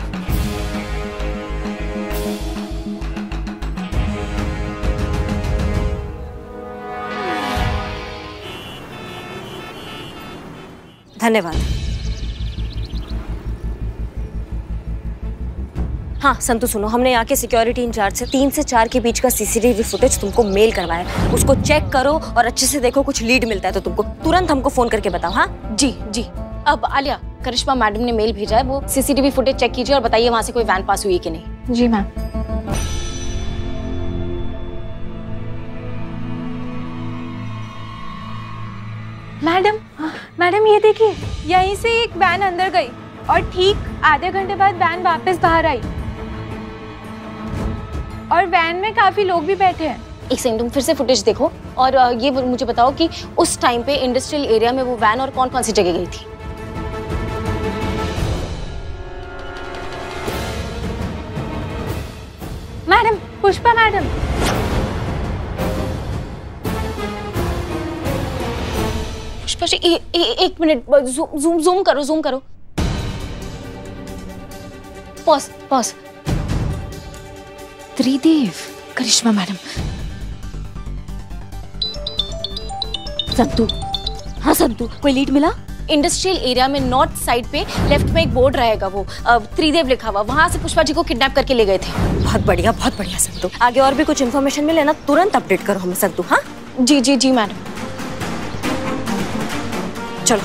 धन्यवाद। हाँ संतु सुनो, हमने यहाँ के सिक्योरिटी इंचार्ज से तीन से चार के बीच का सीसीटीवी फुटेज तुमको मेल करवाया है। उसको चेक करो और अच्छे से देखो, कुछ लीड मिलता है तो तुमको तुरंत हमको फोन करके बताओ। हाँ जी जी। अब आलिया, करिश्मा मैडम ने मेल भेजा है, वो सीसीटीवी फुटेज चेक कीजिए और बताइए वहां से कोई वैन पास हुई है कि नहीं। जी मैम। मैडम मैडम ये देखिए, यहीं से एक वैन अंदर गई और ठीक आधे घंटे बाद वैन वापस बाहर आई और वैन में काफी लोग भी बैठे हैं। एक सेकंड, तुम फिर से फुटेज देखो और ये मुझे बताओ कि उस टाइम पे इंडस्ट्रियल एरिया में वो वैन और कौन कौन सी जगह गई थी। Madam, Pushpa madam. पुष्पा जी ए, ए, एक मिनट, जूम जूम जूम करो जूम करो। Pause pause. Tridev, Karishma madam. Santu, हाँ संतू, कोई लीड मिला? इंडस्ट्रियल एरिया में नॉर्थ साइड पे लेफ्ट में एक बोर्ड रहेगा, वो त्रिदेव लिखा हुआ, वहां से पुष्पा जी को किडनैप करके ले गए थे। बहुत बढ़िया, बहुत बढ़िया संतू। आगे और भी कुछ इन्फॉर्मेशन मिले ना तुरंत अपडेट करो हमें संतू। हाँ जी जी जी मैडम। चलो।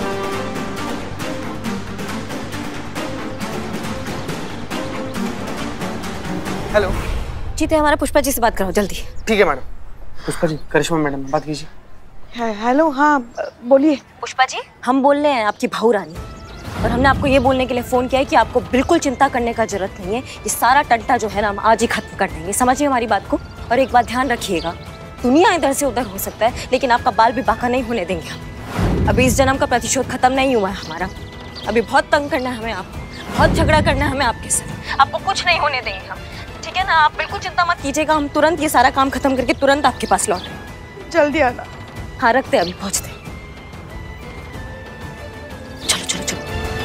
हेलो जीते, हमारा पुष्पा जी से बात करो जल्दी। ठीक है मैडम। पुष्पा जी, करिश्मा मैडम, बात कीजिए। हेलो, हाँ बोलिए। पुष्पा जी, हम बोल रहे हैं आपकी भाऊ रानी, और हमने आपको ये बोलने के लिए फोन किया है कि आपको बिल्कुल चिंता करने का जरूरत नहीं है। ये सारा टंटा जो है ना हम आज ही खत्म कर देंगे, समझिए हमारी बात को। और एक बात ध्यान रखिएगा, दुनिया इधर से उधर हो सकता है लेकिन आपका बाल भी बाका नहीं होने देंगे हम। अभी इस जन्म का प्रतिशोध खत्म नहीं हुआ है हमारा, अभी बहुत तंग करना है हमें आपको, बहुत झगड़ा करना है हमें आपके साथ, आपको कुछ नहीं होने देंगे हम, ठीक है ना? आप बिल्कुल चिंता मत कीजिएगा, हम तुरंत ये सारा काम खत्म करके तुरंत आपके पास लौटें। जल्दी आना। हाँ रखते, अभी पहुंचते। चलो चलो चलो।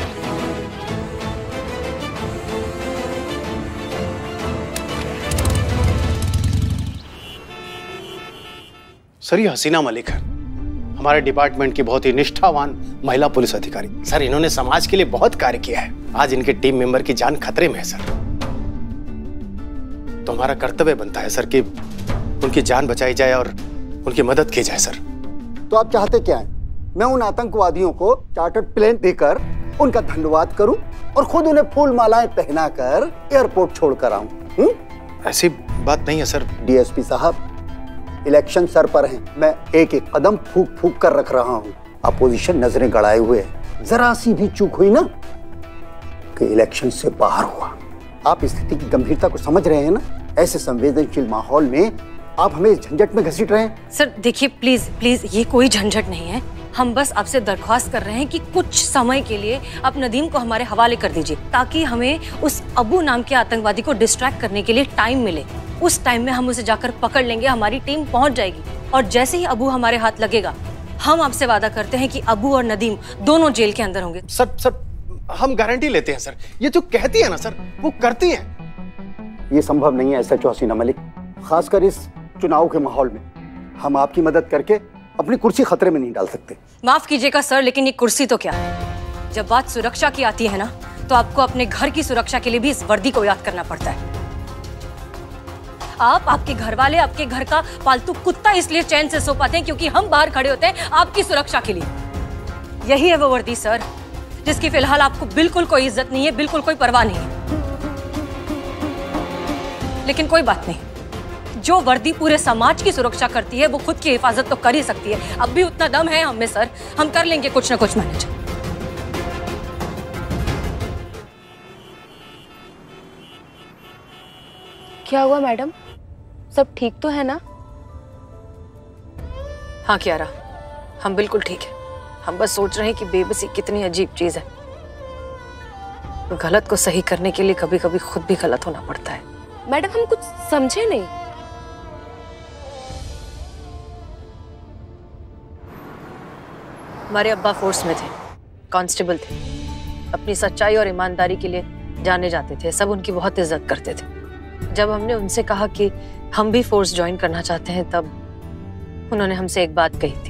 सर, ये हसीना मलिक है, हमारे डिपार्टमेंट की बहुत ही निष्ठावान महिला पुलिस अधिकारी। सर, इन्होंने समाज के लिए बहुत कार्य किया है। आज इनके टीम मेंबर की जान खतरे में है सर, तो हमारा कर्तव्य बनता है सर कि उनकी जान बचाई जाए और उनकी मदद की जाए सर। तो आप चाहते क्या हैं? मैं उन आतंकवादियों को चार्टर्ड प्लेन देकर उनका धन्यवाद करूं और खुद उन्हें फूल मालाएं पहनाकर एयरपोर्ट छोड़कर आऊं? ऐसी बात नहीं है सर। डीएसपी साहब, इलेक्शन सर पर हैं, मैं एक एक कदम फूक फूक कर रख रहा हूं। अपोजिशन नजरें गड़ाए हुए है, जरा सी भी चूक हुई ना कि इलेक्शन से बाहर हुआ। आप स्थिति की गंभीरता को समझ रहे हैं ना? ऐसे संवेदनशील माहौल में आप हमें झंझट में घसीट रहे हैं। सर देखिए, प्लीज प्लीज, ये कोई झंझट नहीं है। हम बस आपसे दरख्वास्त कर रहे हैं कि कुछ समय के लिए आप नदीम को हमारे हवाले कर दीजिए, ताकि हमें उस अबू नाम के आतंकवादी को डिस्ट्रैक्ट करने के लिए टाइम मिले। उस टाइम में हम उसे जाकर पकड़ लेंगे, हमारी टीम पहुंच जाएगी, और जैसे ही अबू हमारे हाथ लगेगा, हम आपसे वादा करते हैं कि अबू और नदीम दोनों जेल के अंदर होंगे। सर सर हम गारंटी लेते हैं सर, ये जो कहती है ना सर, वो करती है। ये संभव नहीं है S H O Haseena Malik, खासकर इस चुनाव के माहौल में। हम आपकी मदद करके अपनी कुर्सी खतरे में नहीं डाल सकते। माफ कीजिएगा सर, लेकिन ये कुर्सी तो क्या है, जब बात सुरक्षा की आती है ना, तो आपको अपने घर की सुरक्षा के लिए भी इस वर्दी को याद करना पड़ता है। आप, आपके घर वाले, आपके घर का पालतू कुत्ता इसलिए चैन से सो पाते हैं क्योंकि हम बाहर खड़े होते हैं आपकी सुरक्षा के लिए। यही है वो वर्दी सर, जिसकी फिलहाल आपको बिल्कुल कोई इज्जत नहीं है, बिल्कुल कोई परवाह नहीं है। लेकिन कोई बात नहीं, जो वर्दी पूरे समाज की सुरक्षा करती है वो खुद की हिफाजत तो कर ही सकती है। अब भी उतना दम है हम में सर, हम कर लेंगे कुछ ना कुछ मैनेज। क्या हुआ मैडम, सब ठीक तो है ना? हाँ कियारा, हम बिल्कुल ठीक है। हम बस सोच रहे हैं कि बेबसी कितनी अजीब चीज है। गलत को सही करने के लिए कभी कभी खुद भी गलत होना पड़ता है। मैडम हम कुछ समझे नहीं। हमारे अब्बा फोर्स में थे, कांस्टेबल थे, अपनी सच्चाई और ईमानदारी के लिए जाने जाते थे, सब उनकी बहुत इज्जत करते थे। जब हमने उनसे कहा कि हम भी फोर्स ज्वाइन करना चाहते हैं, तब उन्होंने हमसे एक बात कही थी,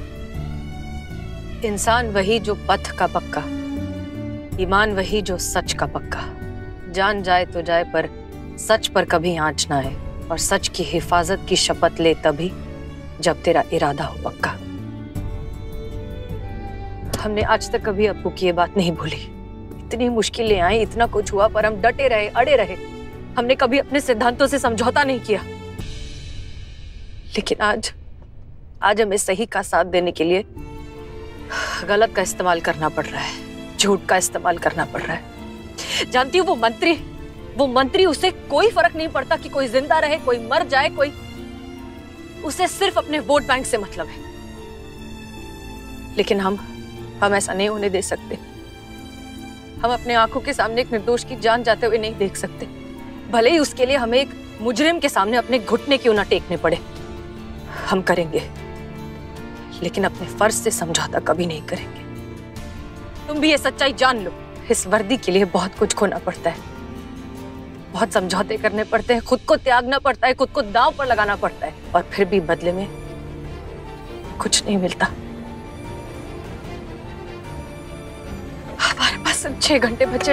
इंसान वही जो पथ का पक्का, ईमान वही जो सच का पक्का, जान जाए तो जाए पर सच पर कभी आंच ना आए, और सच की हिफाजत की शपथ ले तभी जब तेरा इरादा हो पक्का। हमने आज तक कभी अप्पू की ये बात नहीं भूली। इतनी मुश्किलें आई, इतना कुछ हुआ, पर हम डटे रहे, अड़े रहे। हमने कभी अपने सिद्धांतों से समझौता नहीं किया। लेकिन आज आज हमें सही का साथ देने के लिए गलत का इस्तेमाल करना पड़ रहा है, झूठ का इस्तेमाल करना पड़ रहा है। जानती हूँ वो मंत्री वो मंत्री उसे कोई फर्क नहीं पड़ता कि कोई जिंदा रहे, कोई मर जाए, कोई, उसे सिर्फ अपने वोट बैंक से मतलब है। लेकिन हम हम ऐसा नहीं होने दे सकते। हम अपने आंखों के सामने एक निर्दोष की जान जाते हुए नहीं देख सकते, भले ही उसके लिए हमें एक मुजरिम के सामने अपने घुटने क्यों ना टेकने पड़े। हम करेंगे, लेकिन अपने फर्ज से समझौता कभी नहीं करेंगे। तुम भी ये सच्चाई जान लो, इस वर्दी के लिए बहुत कुछ खोना पड़ता है। बहुत समझौते करने पड़ते हैं, खुद को त्यागना पड़ता है, खुद को दांव पर लगाना पड़ता है, और फिर भी बदले में कुछ नहीं मिलता। हमारे पास सिर्फ छह घंटे बचे।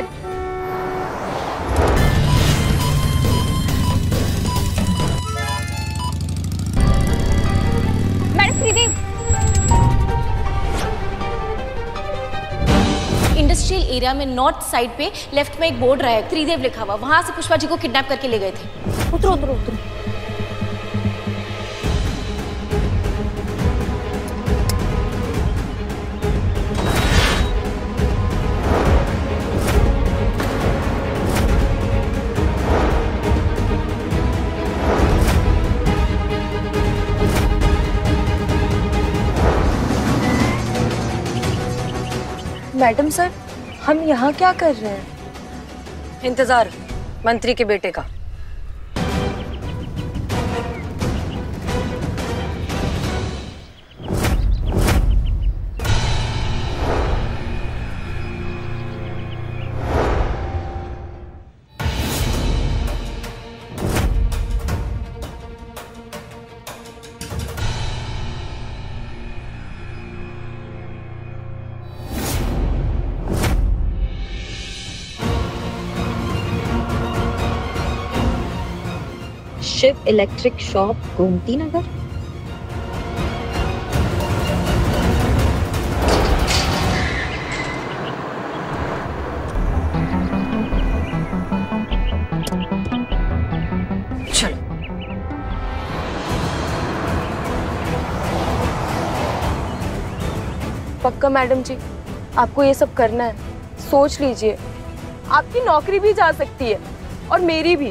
मैडम श्रीदेव, इंडस्ट्रियल एरिया में नॉर्थ साइड पे लेफ्ट में एक बोर्ड रहा है, त्रिदेव लिखा हुआ, वहां से पुष्पा जी को किडनैप करके ले गए थे। उतरो उतरो उतरो। मैडम सर, हम यहाँ क्या कर रहे हैं? इंतजार मंत्री के बेटे का। Shiv electric shop, Gomti Nagar. चलो। पक्का मैडम जी, आपको ये सब करना है, सोच लीजिए, आपकी नौकरी भी जा सकती है और मेरी भी।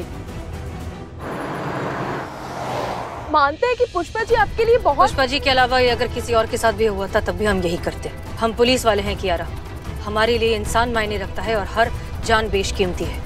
मानते हैं कि पुष्पा जी आपके लिए बहुत। पुष्पा जी के अलावा ये अगर किसी और के साथ भी हुआ था तब भी हम यही करते। हम पुलिस वाले हैं कियारा, हमारे लिए इंसान मायने रखता है और हर जान बेशकीमती है।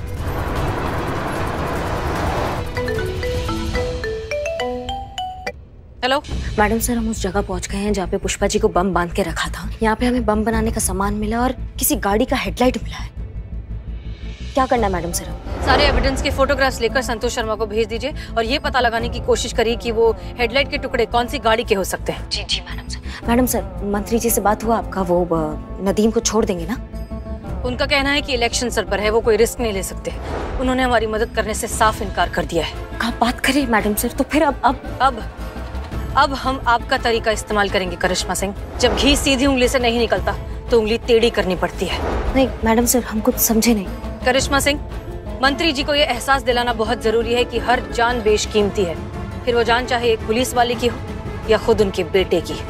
हेलो मैडम सर, हम उस जगह पहुंच गए हैं जहाँ पे पुष्पा जी को बम बांध के रखा था। यहाँ पे हमें बम बनाने का सामान मिला और किसी गाड़ी का हेडलाइट मिला है। क्या करना है मैडम सर? सारे एविडेंस के फोटोग्राफ्स लेकर संतोष शर्मा को भेज दीजिए और ये पता लगाने की कोशिश करिए कि वो हेडलाइट के टुकड़े कौन सी गाड़ी के हो सकते हैं। जी जी मैडम सर। मैडम सर, मंत्री जी से बात हुआ आपका? वो नदीम को छोड़ देंगे ना? उनका कहना है कि इलेक्शन सर पर है, वो कोई रिस्क नहीं ले सकते। उन्होंने हमारी मदद करने से साफ इनकार कर दिया है। आप बात करें मैडम सर, तो फिर अब अब अब अब हम आपका तरीका इस्तेमाल करेंगे करिश्मा सिंह। जब घी सीधी उंगली से नहीं निकलता तो उंगली टेढ़ी करनी पड़ती है। नहीं मैडम सर, हम कुछ समझे नहीं। करिश्मा सिंह, मंत्री जी को ये एहसास दिलाना बहुत जरूरी है कि हर जान बेशकीमती है, फिर वो जान चाहे एक पुलिस वाले की हो या खुद उनके बेटे की।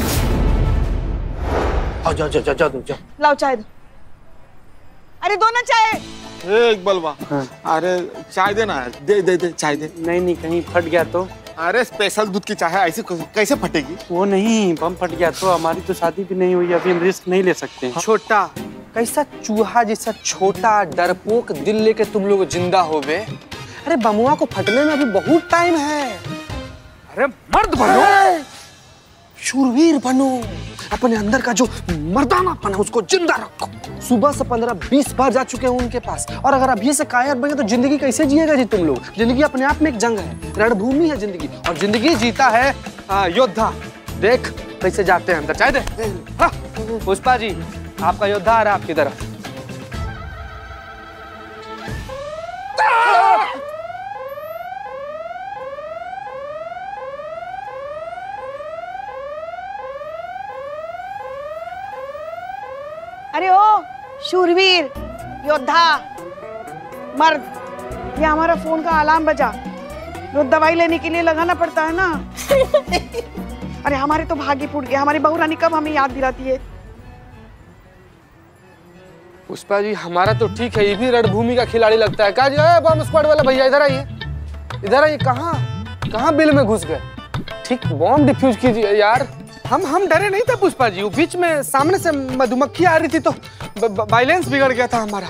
आओ जाओ जाओ जाओ जाओ। लाओ चाय दो। अरे दो ना चाय। एक बलवा। हाँ। अरे चाय देना है, दे दे दे चाय दे। नहीं नहीं, कहीं फट गया तो? अरे स्पेशल दूध की चाय है, ऐसे कैसे फटेगी? वो नहीं, बम फट गया तो हमारी तो शादी भी नहीं हुई, अभी हम रिस्क नहीं ले सकते। छोटा कैसा चूहा जैसा छोटा डरपोक दिल लेके तुम लोग जिंदा हो बे? अरे बमुआ को फटने में अभी बहुत टाइम है। अरे मर्द बनो, शूरवीर बनो, अपने अंदर का जो मर्दानापन है उसको जिंदा रखो। सुबह से पंद्रह बीस बार जा चुके हैं उनके पास, और अगर अभी से कायर बने तो जिंदगी कैसे जिएगा जी तुम लोग? जिंदगी अपने आप में एक जंग है, रणभूमि है जिंदगी, और जिंदगी जीता है आ, योद्धा। देख कैसे जाते हैं अंदर। चाय दे। हाँ, पुष्पा जी आपका योद्धा आ रहा है आपकी तरफ। अरे ओ शूरवीर, योद्धा, मर्द, ये हमारा फोन का अलार्म बजा। रोज दवाई लेने के लिए लगाना पड़ता है ना। अरे हमारे तो भाग्य फूट गया, हमारी बहू रानी कब हमें याद दिलाती है। पुष्पा जी हमारा तो ठीक है, ये भी रणभूमि का खिलाड़ी लगता है। कहा जी बम स्क्वाड वाला भैया इधर आइए, इधर आइए। कहाँ कहाँ बिल में घुस गए? ठीक बॉम्ब डिफ्यूज कीजिए यार। हम हम डरे नहीं थे पुष्पा जी, वो बीच में सामने से मधुमक्खी आ रही थी तो बैलेंस बिगड़ गया था हमारा।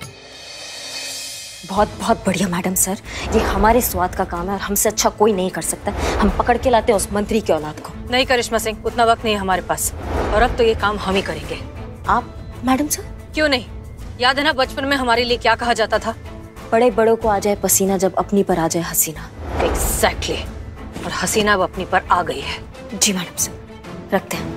बहुत बहुत बढ़िया मैडम सर, ये हमारे स्वाद का काम है और हमसे अच्छा कोई नहीं कर सकता। हम पकड़ के लाते हैं उस मंत्री की औलाद को। नहीं करिश्मा सिंह, उतना वक्त नहीं है हमारे पास, और अब तो ये काम हम ही करेंगे। आप मैडम सर? क्यों नहीं, याद है ना बचपन में हमारे लिए क्या कहा जाता था? बड़े बड़ों को आ जाए पसीना जब अपनी पर आ जाए हसीना। Exactly exactly. और हसीना अब अपनी पर आ गई है। जी मैडम सर, रखते हैं।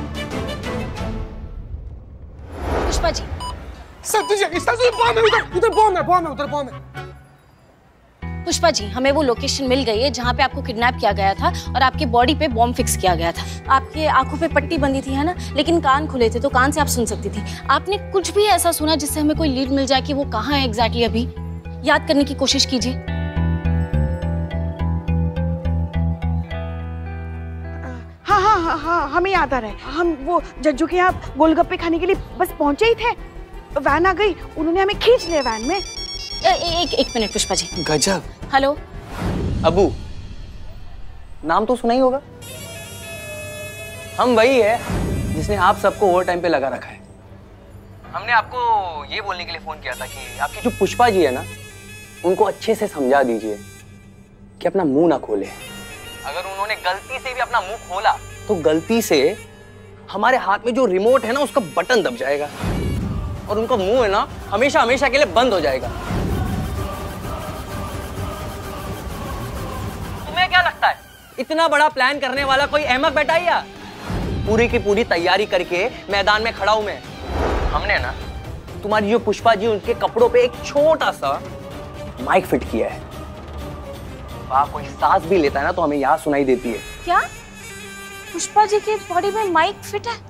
पुष्पा जी। सर तुझे इस तरह से बॉम्ब है, उधर उधर बॉम्ब है, बॉम्ब है, उधर बॉम्ब है। पुष्पा जी, हमें वो लोकेशन मिल गई है जहाँ पे आपको किडनैप किया गया था और आपके बॉडी पे बॉम्ब फिक्स किया गया था। आपके आंखों पे पट्टी बंदी थी है ना, लेकिन कान खुले थे तो कान से आप सुन सकती थी। आपने कुछ भी ऐसा सुना जिससे हमें कोई लीड मिल जाए कि वो कहाँ है एग्जैक्टली? अभी याद करने की कोशिश कीजिए। हाँ हाँ हाँ हाँ हमें याद आ रहा है। हम वो जज्जू के यहाँ गोलगप्पे खाने के लिए बस पहुंचे ही थे, वैन आ गई, उन्होंने हमें खींच लिया वैन में। ए, एक एक मिनट पुष्पा जी। गजब। हेलो अबू, नाम तो सुना ही होगा। हम वही है जिसने आप सबको ओवर टाइम पे लगा रखा है। हमने आपको ये बोलने के लिए फोन किया था कि आपकी जो पुष्पा जी है ना, उनको अच्छे से समझा दीजिए कि अपना मुंह ना खोले। अगर उन्होंने गलती से भी अपना मुंह खोला तो गलती से हमारे हाथ में जो रिमोट है ना, उसका बटन दब जाएगा और उनका मुंह है ना हमेशा हमेशा के लिए बंद हो जाएगा। तुम्हें क्या लगता है इतना बड़ा प्लान करने वाला कोई अहमक बैठा ही? या पूरी की पूरी तैयारी करके मैदान में खड़ा हूं मैं। हमने ना तुम्हारी जो पुष्पा जी, उनके कपड़ों पे एक छोटा सा माइक फिट किया है। वहां कोई सांस भी लेता है ना तो हमें यहाँ सुनाई देती है। क्या पुष्पा जी की बॉडी में माइक फिट है?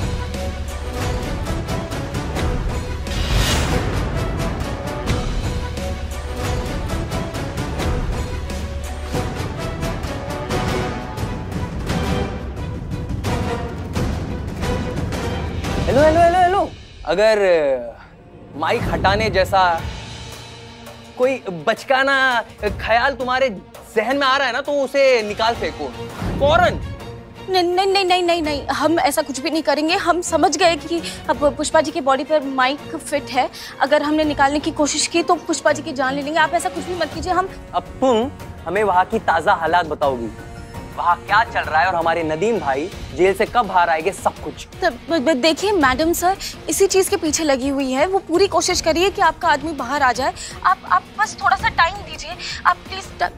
हेलो हेलो हेलो हेलो अगर माइक हटाने जैसा कोई बचकाना ख्याल तुम्हारे जहन में आ रहा है ना, तो उसे निकाल फेंको फौरन। नहीं नहीं नहीं नहीं नहीं नहीं हम ऐसा कुछ भी नहीं करेंगे। हम समझ गए कि अब पुष्पा जी की बॉडी पर माइक फिट है। अगर हमने निकालने की कोशिश की तो पुष्पा जी की जान ले लेंगे। आप ऐसा कुछ भी मत कीजिए। हम अब तुम हमें वहाँ की ताजा हालात बताओगी, वहाँ क्या चल रहा है और हमारे नदीम भाई जेल से कब बाहर आएंगे, सब कुछ। देखिए मैडम सर इसी चीज के पीछे लगी हुई है। वो पूरी कोशिश करिए कि आपका आदमी बाहर आ जाए। आप आप बस थोड़ा सा टाइम दीजिए, आप प्लीज।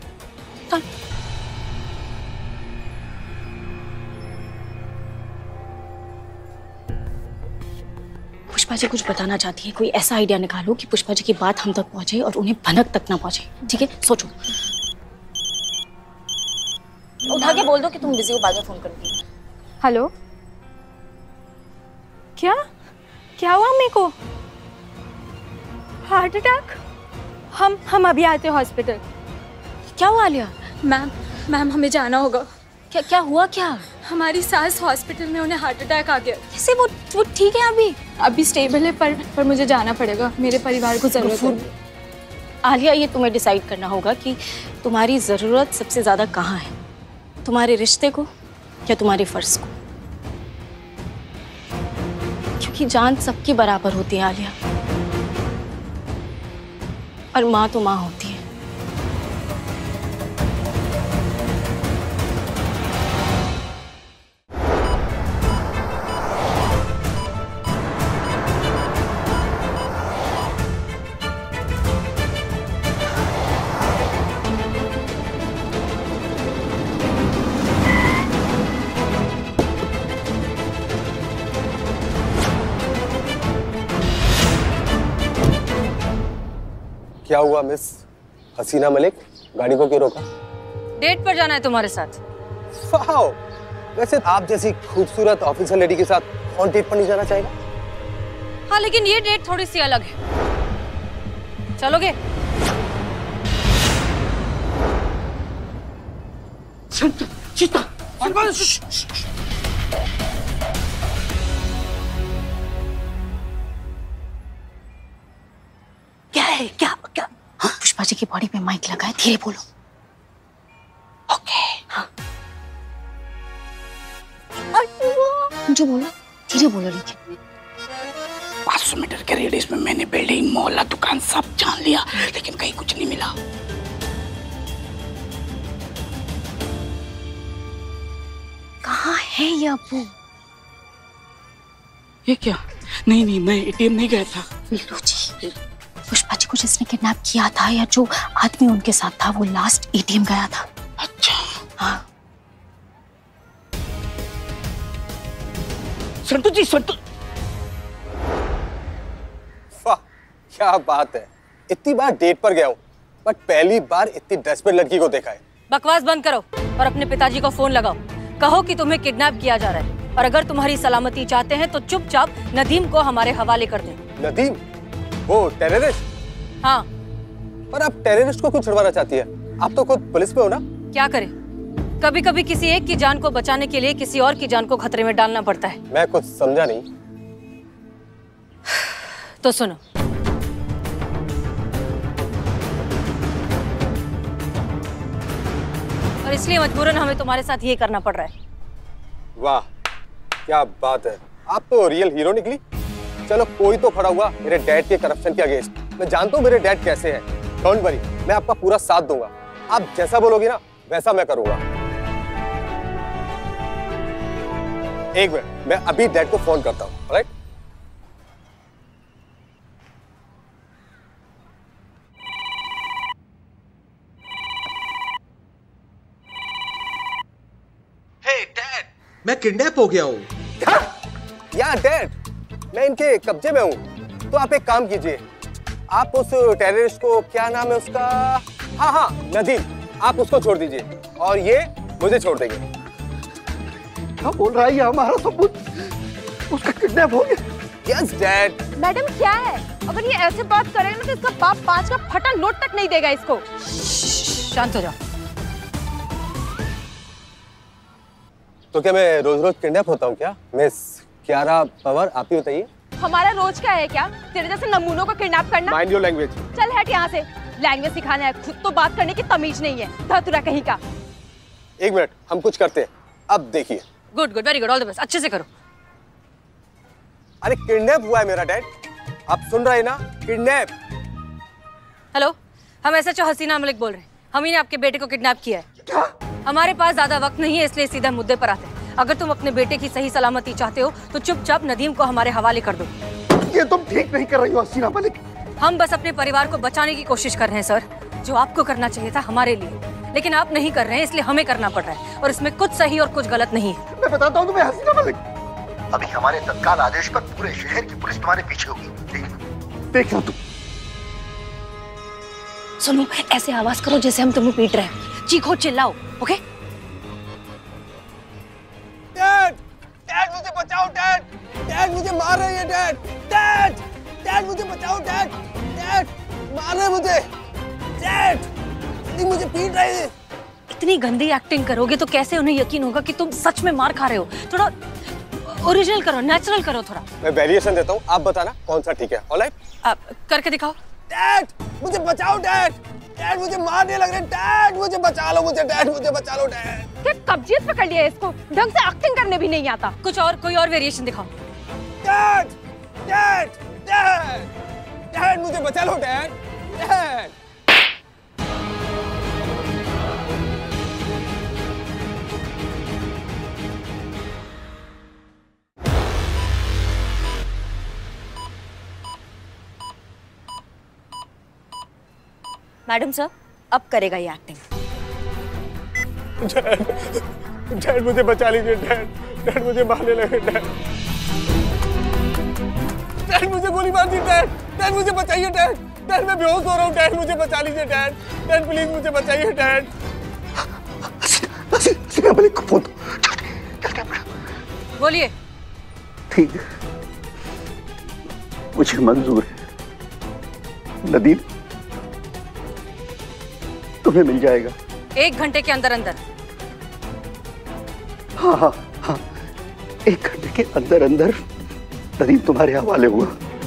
पुष्पा जी कुछ बताना चाहती है, कोई ऐसा आइडिया निकालो कि पुष्पा जी की बात हम तक पहुंचे और उन्हें भनक तक ना पहुंचे। ठीक है, सोचो। उठा के बोल दो कि तुम बिजी हो, बाद में फोन करूंगी। हेलो, क्या क्या हुआ मेरे को? Heart attack? हम हम अभी आते हैं हॉस्पिटल। क्या हुआ आलिया? मैम मैम हमें जाना होगा। क्या क्या हुआ? क्या? हमारी सास हॉस्पिटल में, उन्हें हार्ट अटैक आ गया। कैसे? वो वो ठीक है अभी? अभी स्टेबल है, पर पर मुझे जाना पड़ेगा। मेरे परिवार को जरूरत है। आलिया, ये तुम्हें डिसाइड करना होगा कि तुम्हारी जरूरत सबसे ज्यादा कहाँ है, तुम्हारे रिश्ते को या तुम्हारे फर्ज को। क्योंकि जान सबकी बराबर होती है आलिया, और माँ तो माँ होती है। क्या हुआ मिस हसीना मलिक, गाड़ी को क्यों रोका? डेट पर जाना है तुम्हारे साथ। वाओ, वैसे आप जैसी खूबसूरत ऑफिसर लेडी के साथ कौन डेट पर नहीं जाना चाहेगा? हाँ, लेकिन ये डेट थोड़ी सी अलग है। चलोगे? चीता, क्या है? क्या क्या? हाँ, पुष्पा जी की बॉडी पे माइक लगा है, धीरे बोलो। ओके। हाँ, जो बोलो धीरे बोलो। लेकिन पाँच सौ मीटर के रेडियस में मैंने बिल्डिंग, मोहल्ला, दुकान सब जान लिया, लेकिन कहीं कुछ नहीं मिला। कहाँ है ये अब्बू? ये क्या? नहीं नहीं, मैं एटीएम नहीं गया था। लो जी, पुष्पा जी को जिसने किडनैप किया था या जो आदमी उनके साथ था वो लास्ट एटीएम गया था। अच्छा। हाँ। संतोष जी, संतोष। वाह, क्या बात है। इतनी बार डेट पर गया हूँ बट पहली बार इतनी डेस्परेट लड़की को देखा है। बकवास बंद करो और अपने पिताजी को फोन लगाओ। कहो कि तुम्हें किडनैप किया जा रहा है और अगर तुम्हारी सलामती चाहते हैं तो चुपचाप नदीम को हमारे हवाले कर दें। नदीम? वो टेररिस्ट? हाँ। पर आप टेररिस्ट को क्यों छुड़वाना चाहती है? आप तो खुद पुलिस में हो ना। क्या करें, कभी कभी किसी एक की जान को बचाने के लिए किसी और की जान को खतरे में डालना पड़ता है। मैं कुछ समझा नहीं। तो सुनो, और इसलिए मजबूरन हमें तुम्हारे साथ ये करना पड़ रहा है। वाह, क्या बात है। आप तो रियल हीरो निकली। चलो कोई तो खड़ा हुआ मेरे डैड के करप्शन के अगेंस्ट। मैं जानता हूँ मेरे डैड कैसे हैं। डोंट वरी, मैं आपका पूरा साथ दूंगा। आप जैसा बोलोगे ना वैसा मैं करूंगा। एक मिनट, मैं अभी डैड को फोन करता हूँ। राइट? हे डैड, मैं किडनैप हो गया हूँ। या डैड, मैं इनके कब्जे में हूँ। तो आप एक काम कीजिए, आप उस टेररिस्ट को, क्या नाम है उसका, हाँ हाँ नदीम, आप उसको छोड़ दीजिए और ये मुझे छोड़ देंगे। क्या बोल रहा है ये? हमारा सबूत उसका किडनैप हो गया। Yes dad. मैडम क्या है, अगर ये ऐसे बात करेगा ना तो इसका बाप पांच का फटा नोट तक नहीं देगा इसको। शांत हो जाओ। तो क्या मैं रोज रोज किडनैप होता हूँ क्या? मिस क्यारा पवार, आप ही बताइए। हमारा रोज का है क्या तेरे जैसे नमूनों को किडनैप करना? Mind your language. चल हट यहाँ से, लैंग्वेज सिखाने है, खुद तो बात करने की तमीज नहीं है, धतुरा कहीं का। एक मिनट, हम कुछ करते हैं, अब देखिए। Good good, very good, all the best, अच्छे से करो। अरे किडनैप हुआ है मेरा डैड, आप सुन रहे हैं ना? किडनैप। हेलो, हम S H O Haseena Malik बोल रहे हैं। हम ही ने आपके बेटे को किडनैप किया है। क्या? हमारे पास ज्यादा वक्त नहीं है इसलिए सीधा मुद्दे पर आते हैं। अगर तुम अपने बेटे की सही सलामती चाहते हो तो चुपचाप नदीम को हमारे हवाले कर दो। ये तुम ठीक नहीं कर रही हो हसीना मलिक। हम बस अपने परिवार को बचाने की कोशिश कर रहे हैं सर, जो आपको करना चाहिए था हमारे लिए, लेकिन आप नहीं कर रहे हैं इसलिए हमें करना पड़ रहा है और इसमें कुछ सही और कुछ गलत नहीं है। मैं बताता हूँ तुम्हें हसीना मलिक, अभी हमारे तत्काल आदेश पर पूरे शहर की पुलिस तुम्हारे पीछे होगी। देखना देखना तुम। सुनो, ऐसे आवाज करो जैसे हम तुम्हें पीट रहे हैं। चीखो, चिल्लाओ, ओके? डैड, डैड मुझे बचाओ डैड, डैड मुझे मार रही है डैड, डैड, डैड मुझे बचाओ डैड, डैड मार रहे मुझे, डैड मुझे पीट रही है। इतनी गंदी एक्टिंग करोगे तो कैसे उन्हें यकीन होगा कि तुम सच में मार खा रहे हो? थोड़ा ओरिजिनल करो, नेचुरल करो थोड़ा। मैं वेरिएशन देता हूँ, आप बताना कौन सा ठीक है। ऑलराइट? आप करके दिखाओ। डैड मुझे बचाओ डैड, डैड मुझे मारने लग रहे, डैड मुझे बचा लो, मुझे डैड मुझे बचा लो डैड। क्या कब्जियत पकड़ लिया है इसको, ढंग से एक्टिंग करने भी नहीं आता। कुछ और, कोई और वेरिएशन दिखाओ। डैड डैड डैड डैड मुझे बचा लो डैड, डैड। मैडम सर, अब करेगा ये एक्टिंग। डैड, डैड मुझे बचा लीजिए डैड, डैड मुझे मारने लगे डैड, डैड मुझे गोली मार दी डैड, डैड मुझे बचाइए डैड, डैड मैं बेहोश हो रहा हूँ डैड, मुझे बचा लीजिए डैड, डैड प्लीज मुझे बचाइए डैड। हसीना मलिक को फोन दो। बोलिए। ठीक है, मुझे मंजूर है। नदीम तुम्हें मिल जाएगा एक घंटे के अंदर अंदर। हाँ हाँ हाँ, एक घंटे के अंदर अंदर नदीम तुम्हारे हवाले हुआ।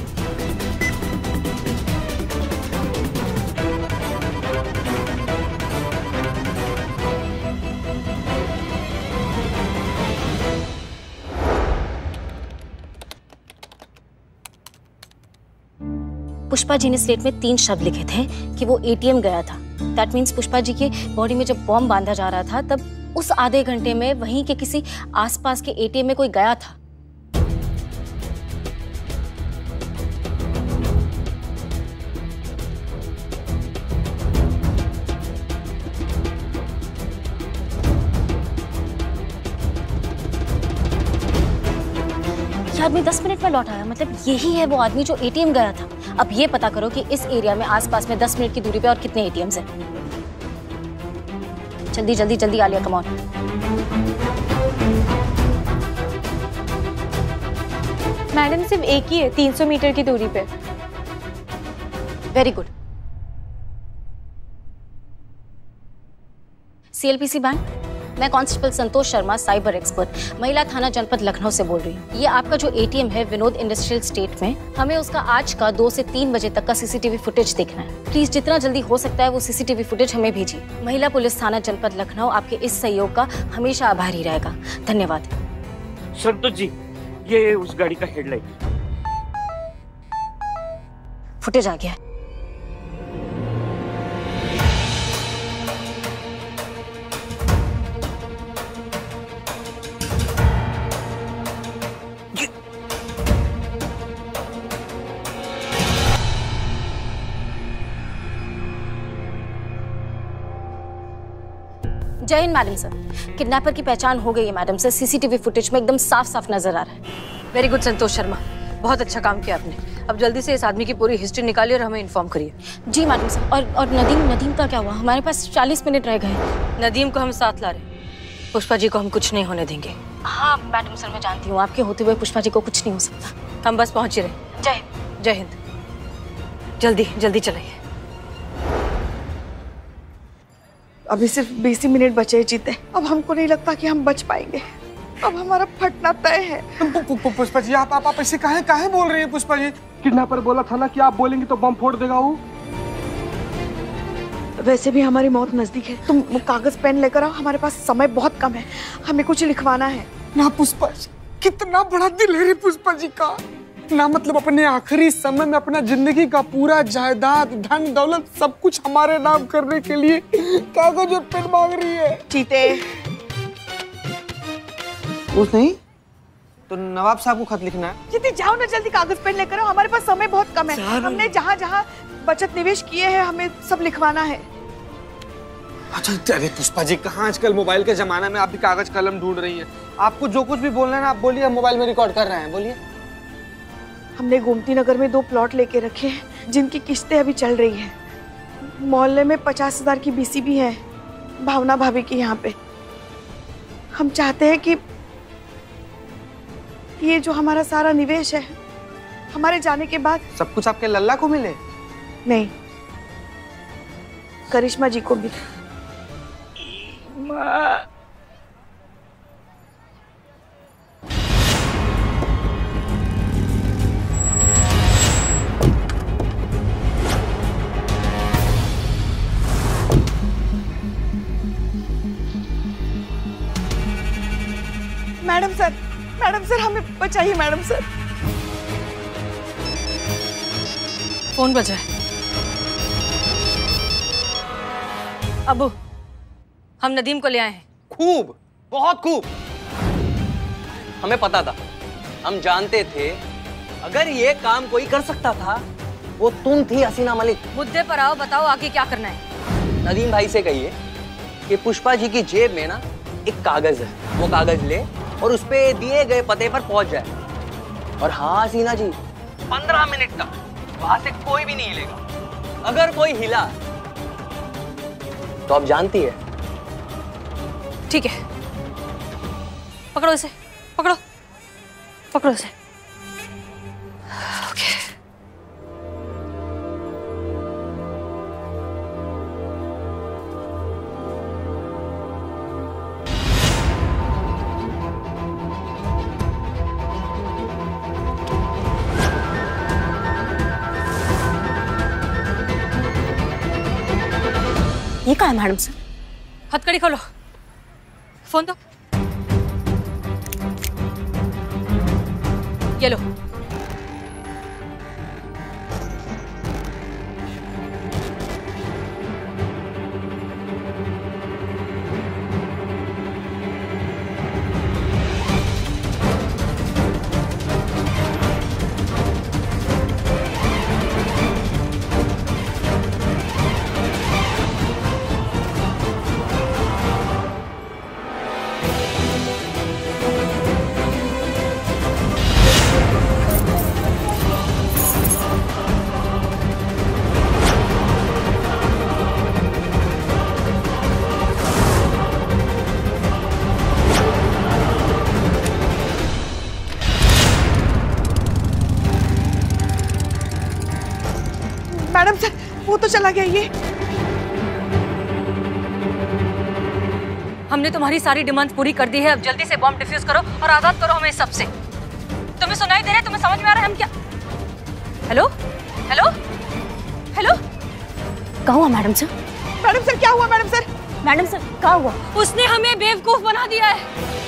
पुष्पा जी ने स्लेट में तीन शब्द लिखे थे कि वो एटीएम गया था। दैट मीन्स पुष्पा जी के बॉडी में जब बॉम्ब बांधा जा रहा था तब उस आधे घंटे में वहीं के किसी आसपास के एटीएम में कोई गया था। आदमी दस मिनट में लौट आया, मतलब यही है वो आदमी जो एटीएम गया था। अब ये पता करो कि इस एरिया में आसपास में दस मिनट की दूरी पे और कितने एटीएम्स हैं। जल्दी जल्दी जल्दी आलिया, कम ऑन। मैडम सिर्फ एक ही है, तीन सौ मीटर की दूरी पे। Very good. सीएलपीसी बैंक, मैं constable Santosh Sharma, cyber expert, महिला थाना जनपद लखनऊ से बोल रही हूँ। ये आपका जो एटीएम है विनोद इंडस्ट्रियल स्टेट में, हमें उसका आज का दो से तीन बजे तक का सीसीटीवी फुटेज देखना है। प्लीज जितना जल्दी हो सकता है वो सीसीटीवी फुटेज हमें भेजिए। महिला पुलिस थाना जनपद लखनऊ आपके इस सहयोग का हमेशा आभारी रहेगा। धन्यवाद। संतोष जी, ये उस गाड़ी का हेडलाइट। फुटेज आ गया। जय हिंद मैडम सर। किडनैपर की पहचान हो गई है मैडम सर, सीसीटीवी फुटेज में एकदम साफ साफ नजर आ रहा है। वेरी गुड संतोष शर्मा, बहुत अच्छा काम किया आपने। अब जल्दी से इस आदमी की पूरी हिस्ट्री निकालिए और हमें इन्फॉर्म करिए। जी मैडम सर। और और नदीम नदीम का क्या हुआ? हमारे पास चालीस मिनट रह गए। नदीम को हम साथ ला रहे हैं, पुष्पा जी को हम कुछ नहीं होने देंगे। हाँ मैडम सर, मैं जानती हूँ आपके होते हुए पुष्पा जी को कुछ नहीं हो सकता। हम बस पहुंच ही रहे। जय हिंद। जय हिंद। जल्दी जल्दी चलाइए। अभी सिर्फ बीस ही मिनट बचे हैं जीते। अब हमको नहीं लगता कि हम बच पाएंगे। अब हमारा फटना तय है। पुष्पा जी, आप आप, आप ऐसे काहे काहे बोल रही हैं पुष्पा जी? किडनैपर बोला था ना कि आप बोलेंगे तो बम फोड़ देगा वो। वैसे भी हमारी मौत नजदीक है। तुम कागज पेन लेकर आओ, हमारे पास समय बहुत कम है, हमें कुछ लिखवाना है। ना पुष्पा जी, कितना बड़ा दिल है रे पुष्पा जी का। ना मतलब अपने आखिरी समय में अपना जिंदगी का पूरा जायदाद, धन दौलत सब कुछ हमारे नाम करने के लिए कागज और पेन मांग रही है। चीते कुछ नहीं तो नवाब साहब को खत लिखना है। चीते जाओ ना, जल्दी कागज पेन लेकर आओ, हमारे पास समय बहुत कम है। हमने जहाँ जहाँ बचत निवेश किए हैं हमें सब लिखवाना है। अच्छा अरे पुष्पा जी, कहाँ आजकल मोबाइल के जमाना में आप भी कागज कलम ढूंढ रही हैं। आपको जो कुछ भी बोलना है ना आप बोलिए, हम मोबाइल में रिकॉर्ड कर रहे हैं, बोलिए। हमने गोमती नगर में दो प्लॉट लेके रखे हैं जिनकी किस्तें अभी चल रही हैं। मोहल्ले में पचास हजार की बीसी भी है भावना भाभी की यहाँ पे। हम चाहते हैं कि ये जो हमारा सारा निवेश है हमारे जाने के बाद सब कुछ आपके लल्ला को मिले। नहीं, करिश्मा जी को भी। मैडम सर, मैडम सर हमें बचाइए मैडम सर। फोन बजा है। अबू, हम नदीम को ले आए हैं। खूब, बहुत खूब। हमें पता था, हम जानते थे अगर ये काम कोई कर सकता था वो तुम थी हसीना मलिक। मुद्दे पर आओ, बताओ आगे क्या करना है। नदीम भाई से कहिए कि पुष्पा जी की जेब में ना एक कागज है, वो कागज ले और उस पे दिए गए पते पर पहुंच जाए। और हाँ हसीना जी, पंद्रह मिनट तक वहां से कोई भी नहीं हिलेगा। अगर कोई हिला तो आप जानती है। ठीक है, पकड़ो इसे, पकड़ो पकड़ो इसे। ओके। ये कहाँ है मैडम सर? हथकड़ी खोलो, फोन दो। ये लो। मैडम सर वो तो चला गया ये। हमने तुम्हारी सारी डिमांड पूरी कर दी है, अब जल्दी से बॉम्ब डिफ्यूज करो और आजाद करो हमें सबसे। तुम्हें सुनाई दे रहा है? तुम्हें समझ में आ रहा है हम क्या? हेलो हेलो हेलो, क्या हुआ मैडम सर? मैडम सर क्या हुआ? मैडम सर मैडम सर क्या हुआ? उसने हमें बेवकूफ बना दिया है।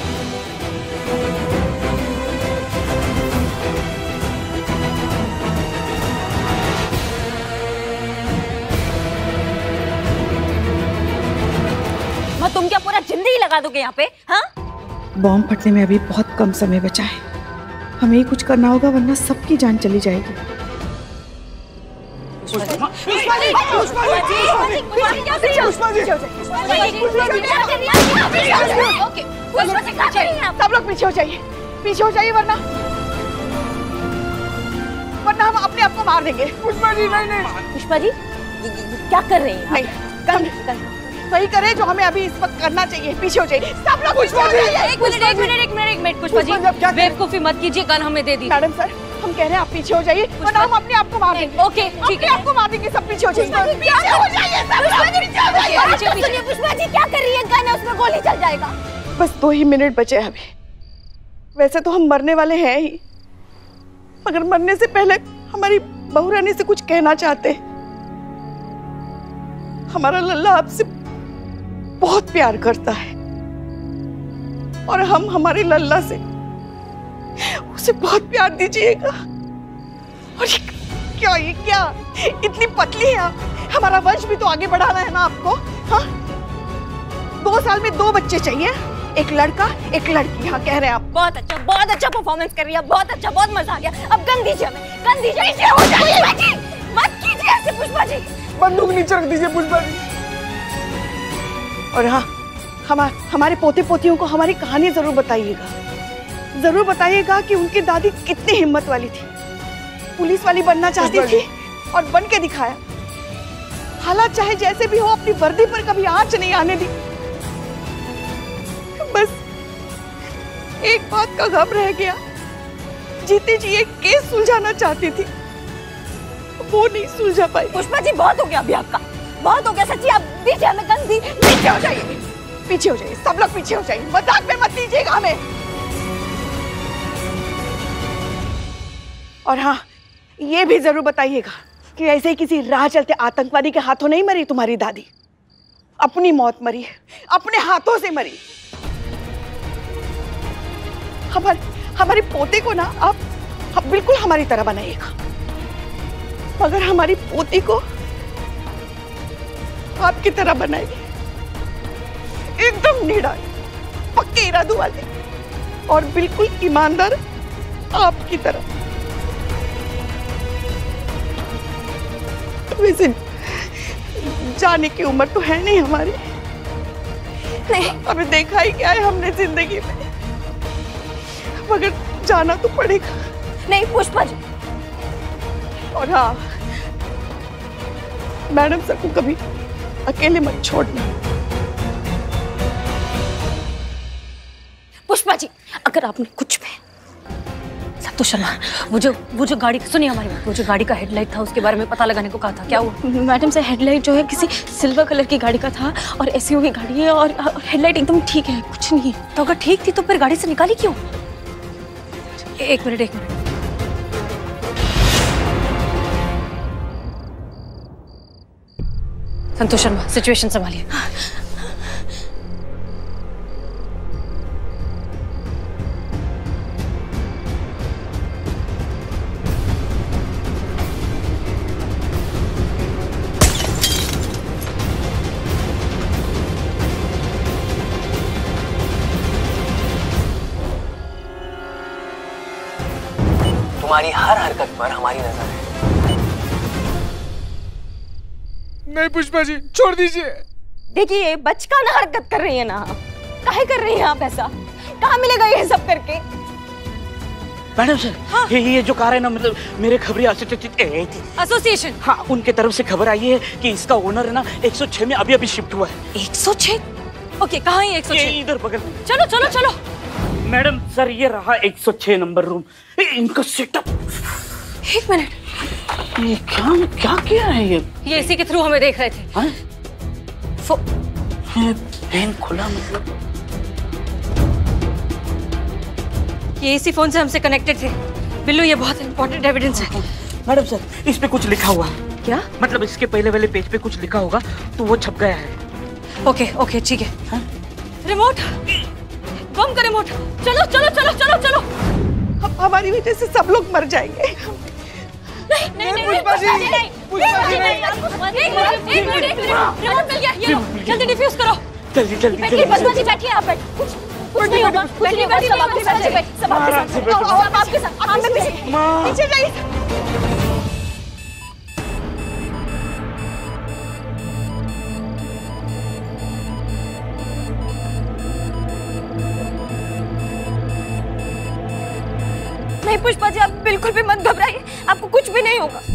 मैं तुम क्या पूरा जिंदगी लगा दोगे यहाँ पे? हाँ, बॉम्ब फटने में अभी बहुत कम समय बचा है, हमें ही कुछ करना होगा वरना सबकी जान चली जाएगी। पुष्पा जी, पुष्पा जी, पुष्पा जी, सब लोग पीछे हो जाइए, पीछे हो जाइए वरना वरना हम अपने आप को मार देंगे। पुष्पा जी नहीं नहीं। पुष्पा जी क्या कर रहे हैं? नहीं कर वही करे जो हमें अभी इस वक्त करना चाहिए। पीछे हो जाइए सब लोग। पुष्पा जी एक मिनट एक मिनट एक मिनट एक मिनट पुष्पा जी बेवकूफी मत कीजिए, गन हमें दे दी। मैडम सर हम कह रहे हैं आप पीछे हो जाइए वरना हम अपने आप को मार देंगे। ओके ठीक है, आपको मार देंगे। सब पीछे हो जाइए, पीछे हो जाइए सब लोग। पुष्पा जी क्या कर रही है? गन है उसमें गोली चल जाएगा। बस दो ही मिनट बचे हैं अभी। वैसे तो हम मरने वाले हैं ही, मगर मरने से पहले हमारी बहू रानी से कुछ कहना चाहते हैं। हमारा लल्ला आपसे बहुत प्यार करता है और हम हमारे लल्ला से उसे बहुत प्यार दीजिएगा। और ये क्या ये क्या इतनी पतली है आप? हमारा वंश भी तो आगे बढ़ाना है ना आपको। हाँ, दो साल में दो बच्चे चाहिए, एक लड़का एक लड़की। हाँ कह रहे हैं आप। बहुत अच्छा, बहुत अच्छा परफॉर्मेंस कर रही है, बहुत अच्छा, बहुत मजा आ गया। अब गन दीजिए हमें, गन दीजिए। पीछे हो जाइए, मत कीजिए ऐसे पुष्पा जी। बंदूक नीचे रख दीजिए पुष्पा जी। और हाँ हम हमारे पोते पोतियों को हमारी कहानी जरूर बताइएगा, जरूर बताइएगा कि उनकी दादी कितनी हिम्मत वाली थी, पुलिस वाली बनना चाहती थी और बन के दिखाया। हालात चाहे जैसे भी हो अपनी वर्दी पर कभी आंच नहीं आने दी। बस एक बात का गम रह गया, जीते जी एक केस सुलझाना चाहती थी, वो नहीं सुलझा पाई। पुष्पा जी बहुत हो गया अभी आपका, बहुत हो गया सच्ची। आप दीजिए हमें गन दी। पीछे हो जाइए, पीछे हो जाइए सब लोग, पीछे हो जाइए। मजाक में मत लीजिएगा हमें। और हाँ ये भी जरूर बताइएगा कि ऐसे ही किसी राह चलते आतंकवादी के हाथों नहीं मरी तुम्हारी दादी, अपनी मौत मरी, अपने हाथों से मरी। हमारे हमारे पोते को ना आप, आप बिल्कुल हमारी तरह बनाइएगा, मगर हमारी पोती को आपकी तरह बनाइए, एकदम निडर, पक्के इरादों वाले और बिल्कुल ईमानदार आपकी तरह। वैसे जाने की उम्र तो है नहीं हमारी, नहीं अभी देखा ही क्या है हमने जिंदगी में, मगर जाना तो पड़ेगा। नहीं पुष्पा जी। और हाँ मैडम सर को कभी अकेले मत छोड़ना। पुष्पा जी अगर आपने कुछ भी संतोष शर्मा, वो जो वो जो गाड़ी, सुनिए हमारी बात, वो जो गाड़ी का हेडलाइट था उसके बारे में पता लगाने को कहा था, क्या हुआ? मैडम से हेडलाइट जो है किसी सिल्वर कलर की गाड़ी का था और एस ई ओ की गाड़ी है और हेडलाइट एकदम ठीक है, कुछ नहीं। तो अगर ठीक थी तो फिर गाड़ी से निकाली क्यों? एक मिनट एक मिनट संतोष शर्मा सिचुएशन संभालिए। तुम्हारी हर हरकत पर हमारी नजर है। नहीं पुष्पा जी छोड़ दीजिए। देखिए बचकाना हरकत कर रही है ना आप, काहे कर रही हैं आप ऐसा? कहाँ मिलेगा ये सब करके? मैडम सर हाँ? ये ये जो कार है ना, मतलब मेरे खबरी एसोसिएशन, हाँ उनके तरफ से खबर आई है कि इसका ओनर है ना एक सौ छह में अभी अभी शिफ्ट हुआ है। एक सौ छह? ओके कहाँ है एक सौ छह? इधर बगल में। चलो चलो चलो। मैडम सर ये रहा एक सौ छह नंबर रूम, इनका सेटअप। एक मिनट ये क्या क्या किया है ये? ये इसी के थ्रू हमें देख रहे थे। हाँ? फो... ये पेन खुला मतलब? ये इसी फोन से हमसे कनेक्टेड थे। बिल्लू ये बहुत इंपॉर्टेंट एविडेंस है। मैडम सर, इस पे कुछ लिखा हुआ है। क्या? मतलब इसके पहले वाले पेज पे कुछ लिखा होगा तो वो छप गया है। ओके ओके ठीक है। हाँ? रिमोट बम का रिमोट। चलो चलो चलो चलो चलो। हम हमारी वजह से सब लोग मर जाएंगे। नहीं नहीं नहीं पुष्पा जी नहीं पुष्पा जी नहीं। एक मिनट एक मिनट एक मिनट रिमोट मिल गया। ये लो जल्दी डिफ्यूज करो। जल्दी जल्दी बैठिए पुष्पा जी बैठिए आप बैठ। कुछ कुछ नहीं होगा कुछ नहीं होगा। सब आपके साथ बैठ सब आपके साथ सब आपके साथ। आप पीछे पीछे जाइए। नहीं पुष्पा जी, आप बिल्कुल भी मत घबराइए, आपको कुछ भी नहीं होगा।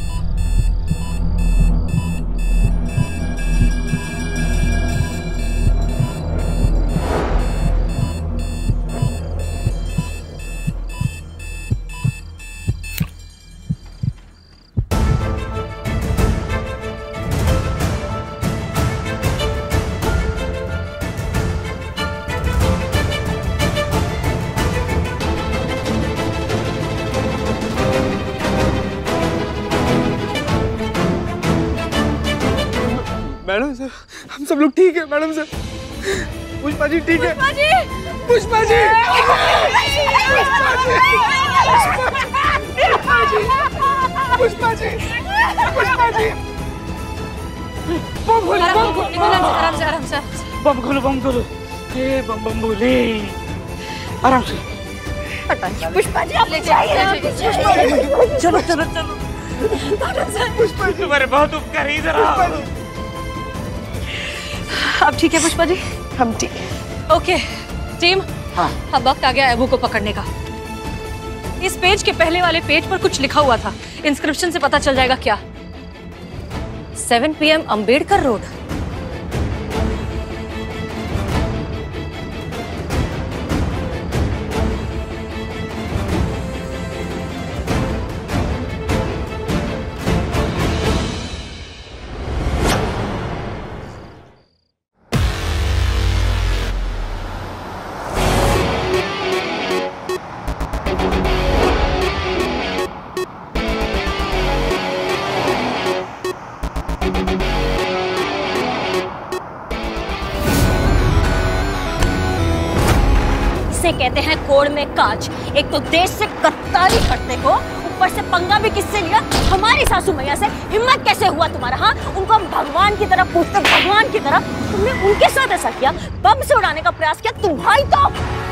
मैडम सर, हम सब लोग ठीक है मैडम सर। पुष्पा जी ठीक है। पुष्पा जी पुष्पा जी पुष्पा जी पुष्पा जी बम खोलो बम खोलो आराम से आराम से बम खोलो बम खोलो। ए बम बम बोले आराम से। पुष्पा जी आप ले जाइए। चलो चलो चलो। पुष्पा जी तुम्हारे बहुत उपकार है। इधर अब ठीक है पुष्पा जी? हम ठीक है। ओके टीम, हाँ अब वक्त आ गया अबू को पकड़ने का। इस पेज के पहले वाले पेज पर कुछ लिखा हुआ था। इंस्क्रिप्शन से पता चल जाएगा क्या। Seven P M Ambedkar road. कहते हैं कोड़ में काज। एक तो देश से गद्दारी करते हो, ऊपर से पंगा भी किससे लिया? हमारी सासू मैया से। हिम्मत कैसे हुआ तुम्हारा? हाँ, उनको हम भगवान की तरह पूछते, भगवान की तरह। तुमने उनके साथ ऐसा किया, बम से उड़ाने का प्रयास किया। तुम्हारी तो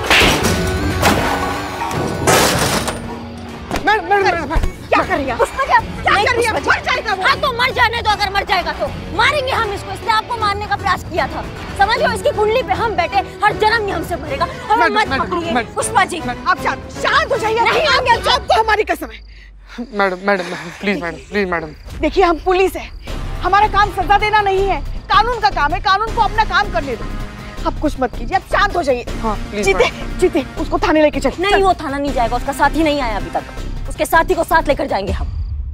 मैडम मैडम क्या कर रही है? क्या कर रही है? मर जाएगा वो। हाँ तो मर जाने दो। अगर मर जाएगा तो मारेंगे हम इसको। इसने आपको मारने का प्रयास किया था। समझ लो, इसकी कुंडली पे हम बैठे, हर जन्म ये हमसे भरेगा। हमें मत पकड़िए पुष्पा जी। आप शांत शांत हो जाइए। नहीं आगे आपको हमारी कसम है। Madam madam please madam please madam. देखिए हम पुलिस है, हमारा काम सजा देना नहीं है। कानून का काम है, कानून को अपना काम करने दो। आप कुछ मत कीजिए, आप शांत हो जाइए। हाँ, जीते जीते उसको थाने लेके चल। नहीं वो थाना नहीं जाएगा, उसका साथी नहीं आया अभी तक। उसके साथी को साथ लेकर जाएंगे हम।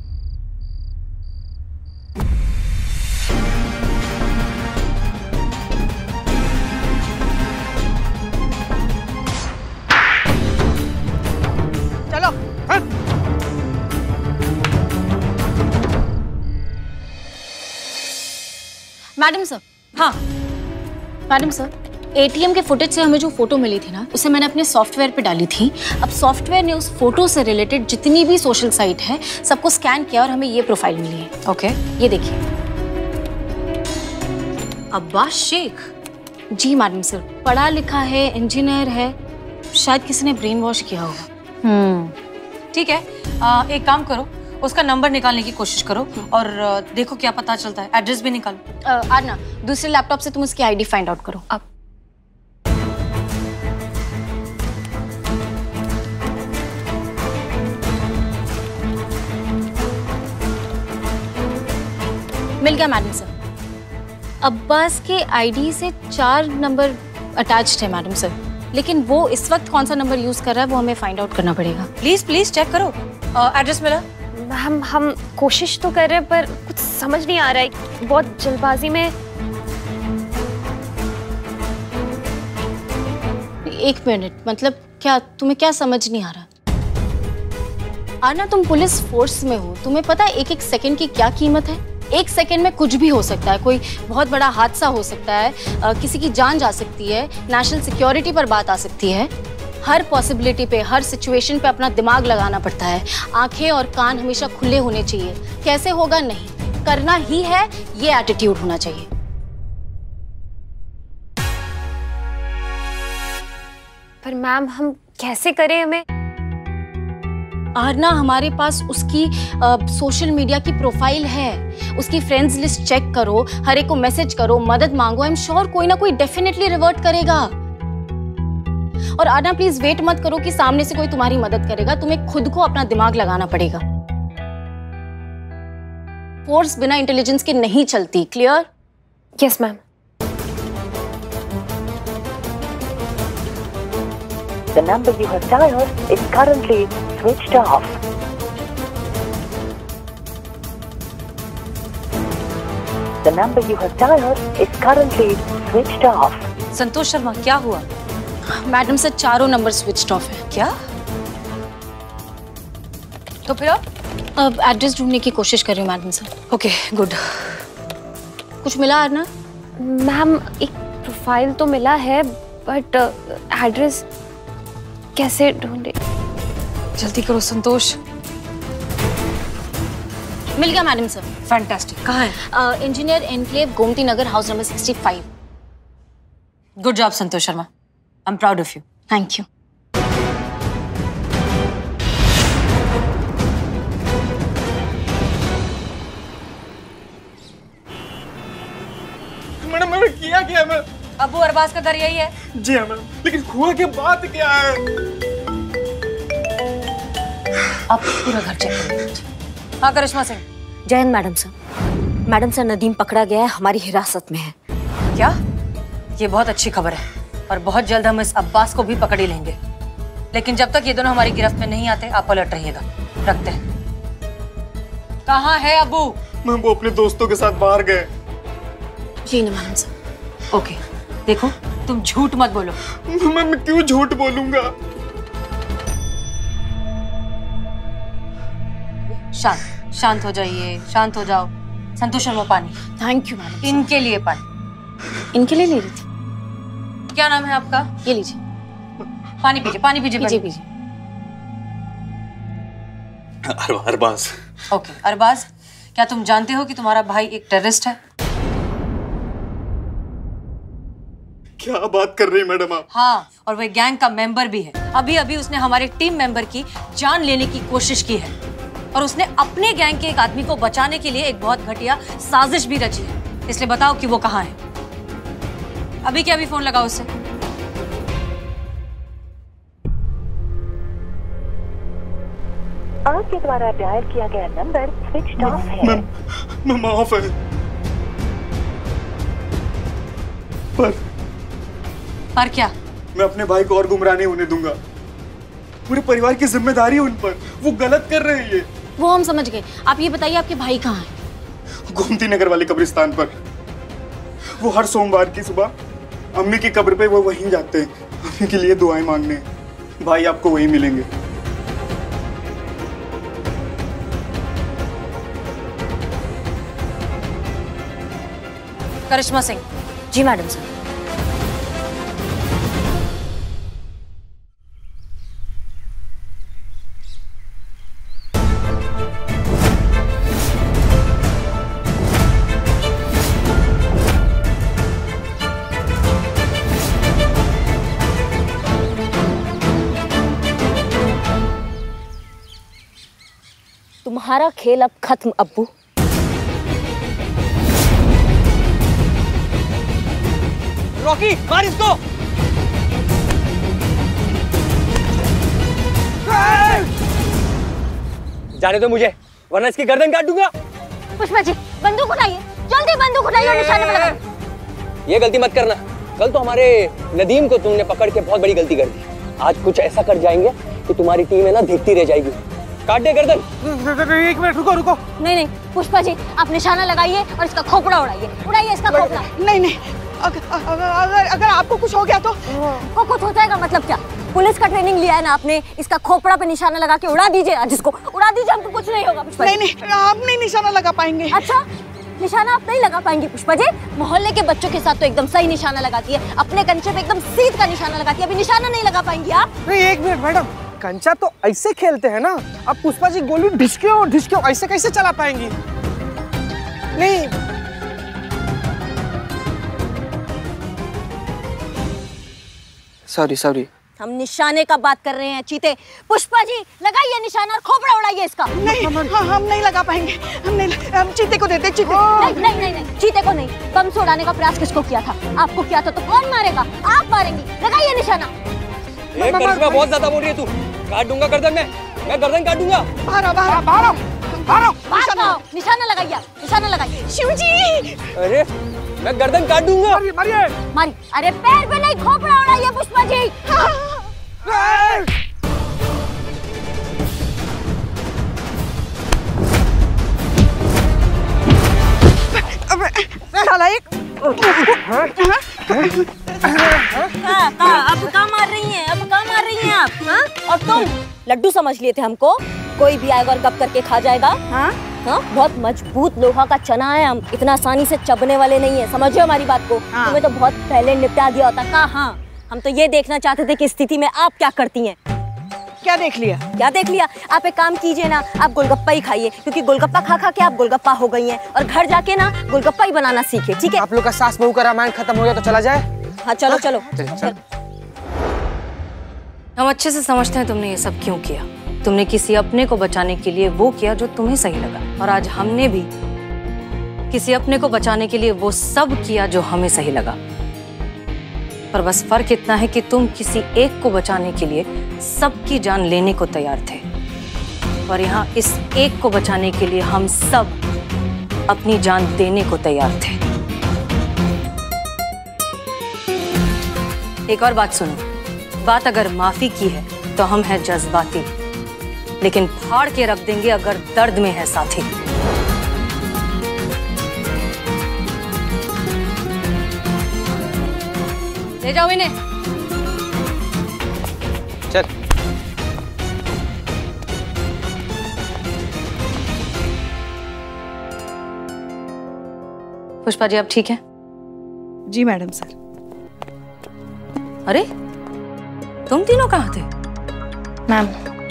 चलो। हाँ? Madam sir. हाँ मैडम सर, एटीएम के फुटेज से हमें जो फोटो मिली थी ना, उसे मैंने अपने सॉफ्टवेयर पे डाली थी। अब सॉफ्टवेयर ने उस फोटो से रिलेटेड जितनी भी सोशल साइट है सबको स्कैन किया और हमें ये प्रोफाइल मिली है। ओके ये देखिए। अब्बास शेख। जी मैडम सर, पढ़ा लिखा है, इंजीनियर है, शायद किसी ने ब्रेन वॉश किया होगा। हम्म ठीक है, आ, एक काम करो, उसका नंबर निकालने की कोशिश करो और देखो क्या पता चलता है। एड्रेस भी निकालो। आरना, दूसरे लैपटॉप से तुम उसकी आईडी फाइंड आउट करो। अब मिल गया मैडम सर। अब्बास के आईडी से चार नंबर अटैच्ड है मैडम सर, लेकिन वो इस वक्त कौन सा नंबर यूज कर रहा है वो हमें फाइंड आउट करना पड़ेगा। प्लीज प्लीज चेक करो। एड्रेस मिला? मैम हम कोशिश तो कर रहे हैं पर कुछ समझ नहीं आ रहा है, बहुत जल्दबाजी में। एक मिनट, मतलब क्या तुम्हें क्या समझ नहीं आ रहा? आना, तुम पुलिस फोर्स में हो, तुम्हें पता है एक एक सेकंड की क्या कीमत है? एक सेकंड में कुछ भी हो सकता है, कोई बहुत बड़ा हादसा हो सकता है, आ, किसी की जान जा सकती है, नेशनल सिक्योरिटी पर बात आ सकती है। हर पॉसिबिलिटी पे, हर सिचुएशन पे अपना दिमाग लगाना पड़ता है। आंखें और कान हमेशा खुले होने चाहिए। कैसे होगा नहीं, करना ही है, ये एटीट्यूड होना चाहिए। पर मैम हम कैसे करें? हमें आरना, हमारे पास उसकी सोशल मीडिया की प्रोफाइल है, उसकी फ्रेंड्स लिस्ट चेक करो, हर एक को मैसेज करो, मदद मांगो। आई एम श्योर कोई ना कोई डेफिनेटली रिवर्ट करेगा। और आरना प्लीज वेट मत करो कि सामने से कोई तुम्हारी मदद करेगा, तुम्हें खुद को अपना दिमाग लगाना पड़ेगा। फोर्स बिना इंटेलिजेंस के नहीं चलती। Clear? Yes ma'am. The number you have dialed is currently switched off. The number you have dialed is currently switched off. Santosh Sharma, क्या हुआ? मैडम सर, चारों नंबर स्विच्ड ऑफ है। क्या? तो फिर आप? अब एड्रेस ढूंढने की कोशिश कर रही हूँ मैडम सर। Okay, good. कुछ मिला आरना? मैम एक प्रोफाइल तो मिला है, बट एड्रेस कैसे ढूंढे? जल्दी करो संतोष। मिल गया मैडम सर। फैंटास्टिक। कहाँ है? Engineer enclave, Gomti Nagar, house number sixty five. Good job Santosh Sharma, I am proud of you. Thank you. Madam मैंने किया क्या? मैं अबू अरबाज का घर यही है? जी हाँ मैडम, लेकिन हुआ क्या, बात क्या है? आप पूरा घर चेक करें। हाँ करिश्मा सिंह। जय Hind madam sir. Madam sir, Nadeem पकड़ा गया है, हमारी हिरासत में है। क्या? ये बहुत अच्छी खबर है और बहुत जल्द हम इस अब्बास को भी पकड़ ही लेंगे। लेकिन जब तक ये दोनों हमारी गिरफ्त में नहीं आते, आप अलर्ट रहिएगा। रखते हैं। कहाँ है अबू? मैम वो अपने दोस्तों के साथ बाहर गए। जी नहीं मैडम सर। ओके, देखो तुम झूठ मत बोलो। मैं, मैं क्यों झूठ बोलूंगा? शांत शांत हो जाइए, शांत हो जाओ। संतोष शर्मा, पानी। Thank you madam. इनके लिए पानी। इनके लिए ले रही थी। क्या नाम है आपका? ये लीजिए। पानी पीजिए, पानी पीजिए, पीजिए पीजिए। अरबाज। ओके अरबाज, क्या तुम जानते हो कि तुम्हारा भाई एक टेररिस्ट है? क्या बात कर रही है मैडम आप? हाँ, और वह गैंग का मेंबर भी है। अभी अभी उसने हमारे टीम मेंबर की जान लेने की कोशिश की है और उसने अपने गैंग के एक आदमी को बचाने के लिए एक बहुत घटिया साजिश भी रची है। इसलिए बताओ कि वो कहाँ है? अभी क्या अभी फोन लगाओ उससे। आपके द्वारा डायल किया गया नंबर स्विच ऑफ है। मैं, मैं माफ है, पर पर क्या? मैं अपने भाई को और गुमराह नहीं होने दूंगा। पूरे परिवार की जिम्मेदारी उन पर, वो गलत कर रहे हैं ये। वो हम समझ गए, आप ये बताइए आपके भाई कहाँ हैं? गोमती नगर वाले कब्रिस्तान पर। वो हर सोमवार की सुबह अम्मी की कब्र पे वो वहीं जाते हैं, अम्मी के लिए दुआएं मांगने। भाई आपको वहीं मिलेंगे। करिश्मा सिंह। जी मैडम सर। तुम्हारा खेल अब खत्म अब्बू। रॉकी, मार इसको। जाने दो मुझे, वरना इसकी गर्दन काट दूंगा। पुष्पा जी, बंदूक उठाइए, जल्दी बंदूक उठाइए और निशाने पे लगाइए। ये गलती मत करना। कल तो हमारे नदीम को तुमने पकड़ के बहुत बड़ी गलती कर दी। आज कुछ ऐसा कर जाएंगे कि तुम्हारी टीम है ना देखती रह जाएगी। काट दे गर्दन। एक मिनट रुको रुको। नहीं नहीं पुष्पा जी, आप निशाना लगाइए और इसका खोपड़ा उड़ाइए, उड़ाइए इसका खोपड़ा। नहीं नहीं, अगर अगर अगर आपको कुछ हो गया तो? को कुछ हो जाएगा मतलब क्या? पुलिस का ट्रेनिंग लिया है ना आपने, इसका खोपड़ा पे निशाना लगा के उड़ा दीजिए, आज इसको उड़ा दीजिए, हमको कुछ नहीं होगा पुष्पा जी। नहीं नहीं, आप नहीं निशाना लगा पाएंगे। अच्छा, निशाना आप नहीं लगा पाएंगे पुष्पा जी? मोहल्ले के बच्चों के साथ तो एकदम सही निशाना लगाती है, अपने कंचे पे एकदम सीध का निशाना लगाती है, अभी निशाना नहीं लगा पाएंगी आप? नहीं एक मिनट मैडम, कंचा तो ऐसे खेलते हैं ना, अब पुष्पा जी गोली ढिसके ढिसके ऐसे कैसे चला पाएंगी? नहीं सॉरी सॉरी। हम निशाने का बात कर रहे हैं चीते। पुष्पा जी लगाइए निशाना और खोपड़ा उड़ाइए इसका। नहीं हाँ, हम नहीं लगा पाएंगे, हम नहीं, हम चीते को देते चीते। नहीं नहीं नहीं नहीं, चीते को नहीं। बम से उड़ाने का प्रयास किसको किया था? आपको किया था तो कौन मारेगा? आप मारेंगी, लगाइए निशाना। एक करिश्मा बहुत ज्यादा बोल रही है तू, काट दूंगा गर्दन में, मैं गर्दन काट दूंगा। बाहर बाहर बाहर बाहर निशाना लगाइए, निशाना लगाइए। शिवजी अरे मैं गर्दन काट दूंगा। मारिए मारी। अरे पैर पे नहीं, खोपड़ा उड़ाइए पुष्पा जी। अब कहाँ मार रही हैं? अब कहाँ मार रही हैं आप? हाँ? और तुम लड्डू समझ लिए थे हमको? कोई भी आएगा और गप करके खा जाएगा? हाँ? हाँ? बहुत मजबूत लोहा का चना है हम, इतना आसानी से चबने वाले नहीं है, समझो हमारी बात को। हाँ। तुम्हें तो बहुत पहले निपटा दिया होता। कहाँ? हाँ, हम तो ये देखना चाहते थे कि स्थिति में आप क्या करती हैं। क्या देख लिया? क्या देख लिया? आप एक काम कीजिए ना, आप गोलगप्पा ही खाइए, क्योंकि गोलगप्पा खा खा के आप गोलगप्पा हो गई हैं, और घर जाके ना गोलगप्पा ही बनाना सीखे, ठीक है? आप लोग का सास बहू का रामायण खत्म हो गया तो चला जाए? हाँ चलो चलो, चलो। हम अच्छे से समझते हैं तुमने ये सब क्यों किया। तुमने किसी अपने को बचाने के लिए वो किया जो तुम्हें सही लगा, और आज हमने भी किसी अपने को बचाने के लिए वो सब किया जो हमें सही लगा। पर बस फर्क इतना है कि तुम किसी एक को बचाने के लिए सबकी जान लेने को तैयार थे, और यहाँ इस एक को बचाने के लिए हम सब अपनी जान देने को तैयार थे। एक और बात सुनो, बात अगर माफी की है तो हम हैं जज्बाती, लेकिन फाड़ के रख देंगे अगर दर्द में है साथी। ले जाओ इन्हें। चल। पुष्पा जी आप ठीक है? जी मैडम सर। अरे तुम तीनों कहाँ थे? मैम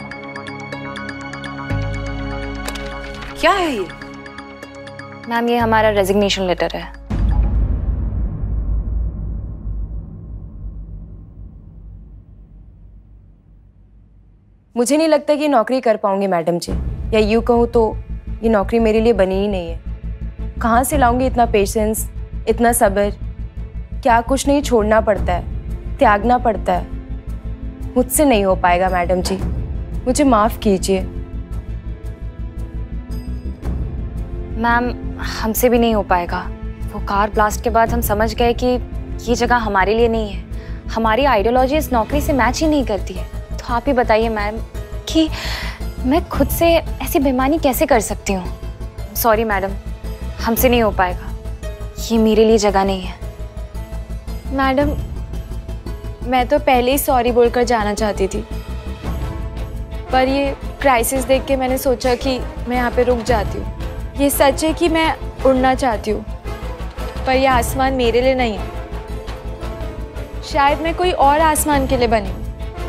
क्या है ये? मैम ये हमारा रेजिग्नेशन लेटर है। मुझे नहीं लगता कि नौकरी कर पाऊंगी मैडम जी, या यूँ कहूँ तो ये नौकरी मेरे लिए बनी ही नहीं है। कहाँ से लाऊंगी इतना पेशेंस, इतना सब्र? क्या कुछ नहीं छोड़ना पड़ता है, त्यागना पड़ता है। मुझसे नहीं हो पाएगा मैडम जी, मुझे माफ़ कीजिए। मैम हमसे भी नहीं हो पाएगा। वो कार ब्लास्ट के बाद हम समझ गए कि ये जगह हमारे लिए नहीं है। हमारी आइडियोलॉजी इस नौकरी से मैच ही नहीं करती है। तो आप ही बताइए मैम कि मैं खुद से ऐसी बेईमानी कैसे कर सकती हूँ। सॉरी मैडम, हमसे नहीं हो पाएगा, ये मेरे लिए जगह नहीं है। मैडम मैं तो पहले ही सॉरी बोलकर जाना चाहती थी, पर ये क्राइसिस देख के मैंने सोचा कि मैं यहाँ पे रुक जाती हूँ। ये सच है कि मैं उड़ना चाहती हूँ, पर यह आसमान मेरे लिए नहीं है। शायद मैं कोई और आसमान के लिए बनी हूँ।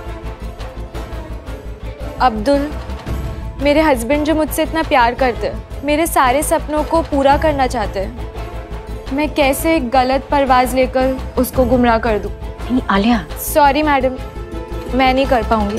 अब्दुल, मेरे हस्बैंड जो मुझसे इतना प्यार करते हैं, मेरे सारे सपनों को पूरा करना चाहते हैं, मैं कैसे एक गलत परवाज लेकर उसको गुमराह कर दूँ? नहीं आलिया। सॉरी मैडम, मैं नहीं कर पाऊंगी।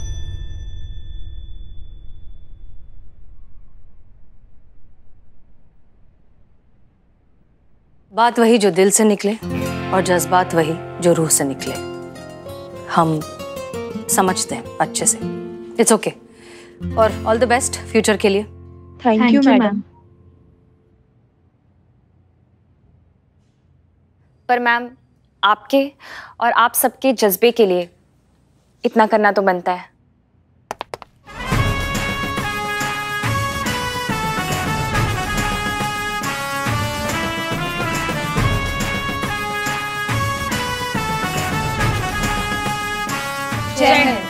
बात वही जो दिल से निकले, और जज्बात वही जो रूह से निकले। हम समझते हैं अच्छे से। इट्स ओके, और ऑल द बेस्ट फ्यूचर के लिए। Thank you madam. पर मैम आपके और आप सबके जज्बे के लिए इतना करना तो बनता है। जय हिंद।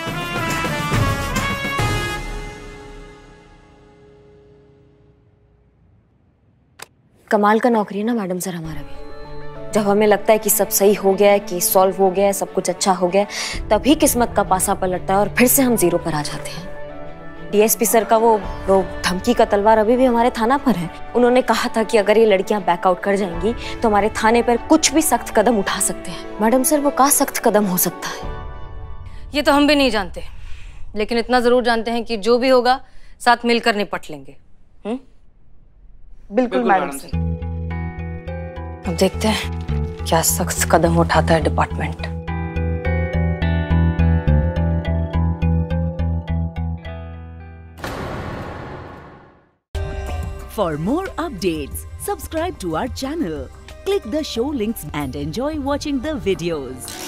कमाल का नौकरी है ना मैडम सर हमारा भी। जब हमें लगता है कि सब सही हो गया है, केस सॉल्व हो गया है, सब कुछ अच्छा हो गया है, तभी किस्मत का पासा पलटता है और फिर से हम जीरो पर आ जाते हैं। डीएसपी सर का वो वो धमकी का तलवार अभी भी हमारे थाना पर है। उन्होंने कहा था कि अगर ये लड़कियां बैकआउट कर जाएंगी तो हमारे थाने पर कुछ भी सख्त कदम उठा सकते हैं। मैडम सर वो क्या सख्त कदम हो सकता है? ये तो हम भी नहीं जानते, लेकिन इतना जरूर जानते हैं कि जो भी होगा साथ मिलकर निपट लेंगे। हुँ? बिल्कुल मैडम सर। अब देखते हैं क्या सख्त कदम उठाता है department. For more updates, subscribe to our channel, click the show links and enjoy watching the videos.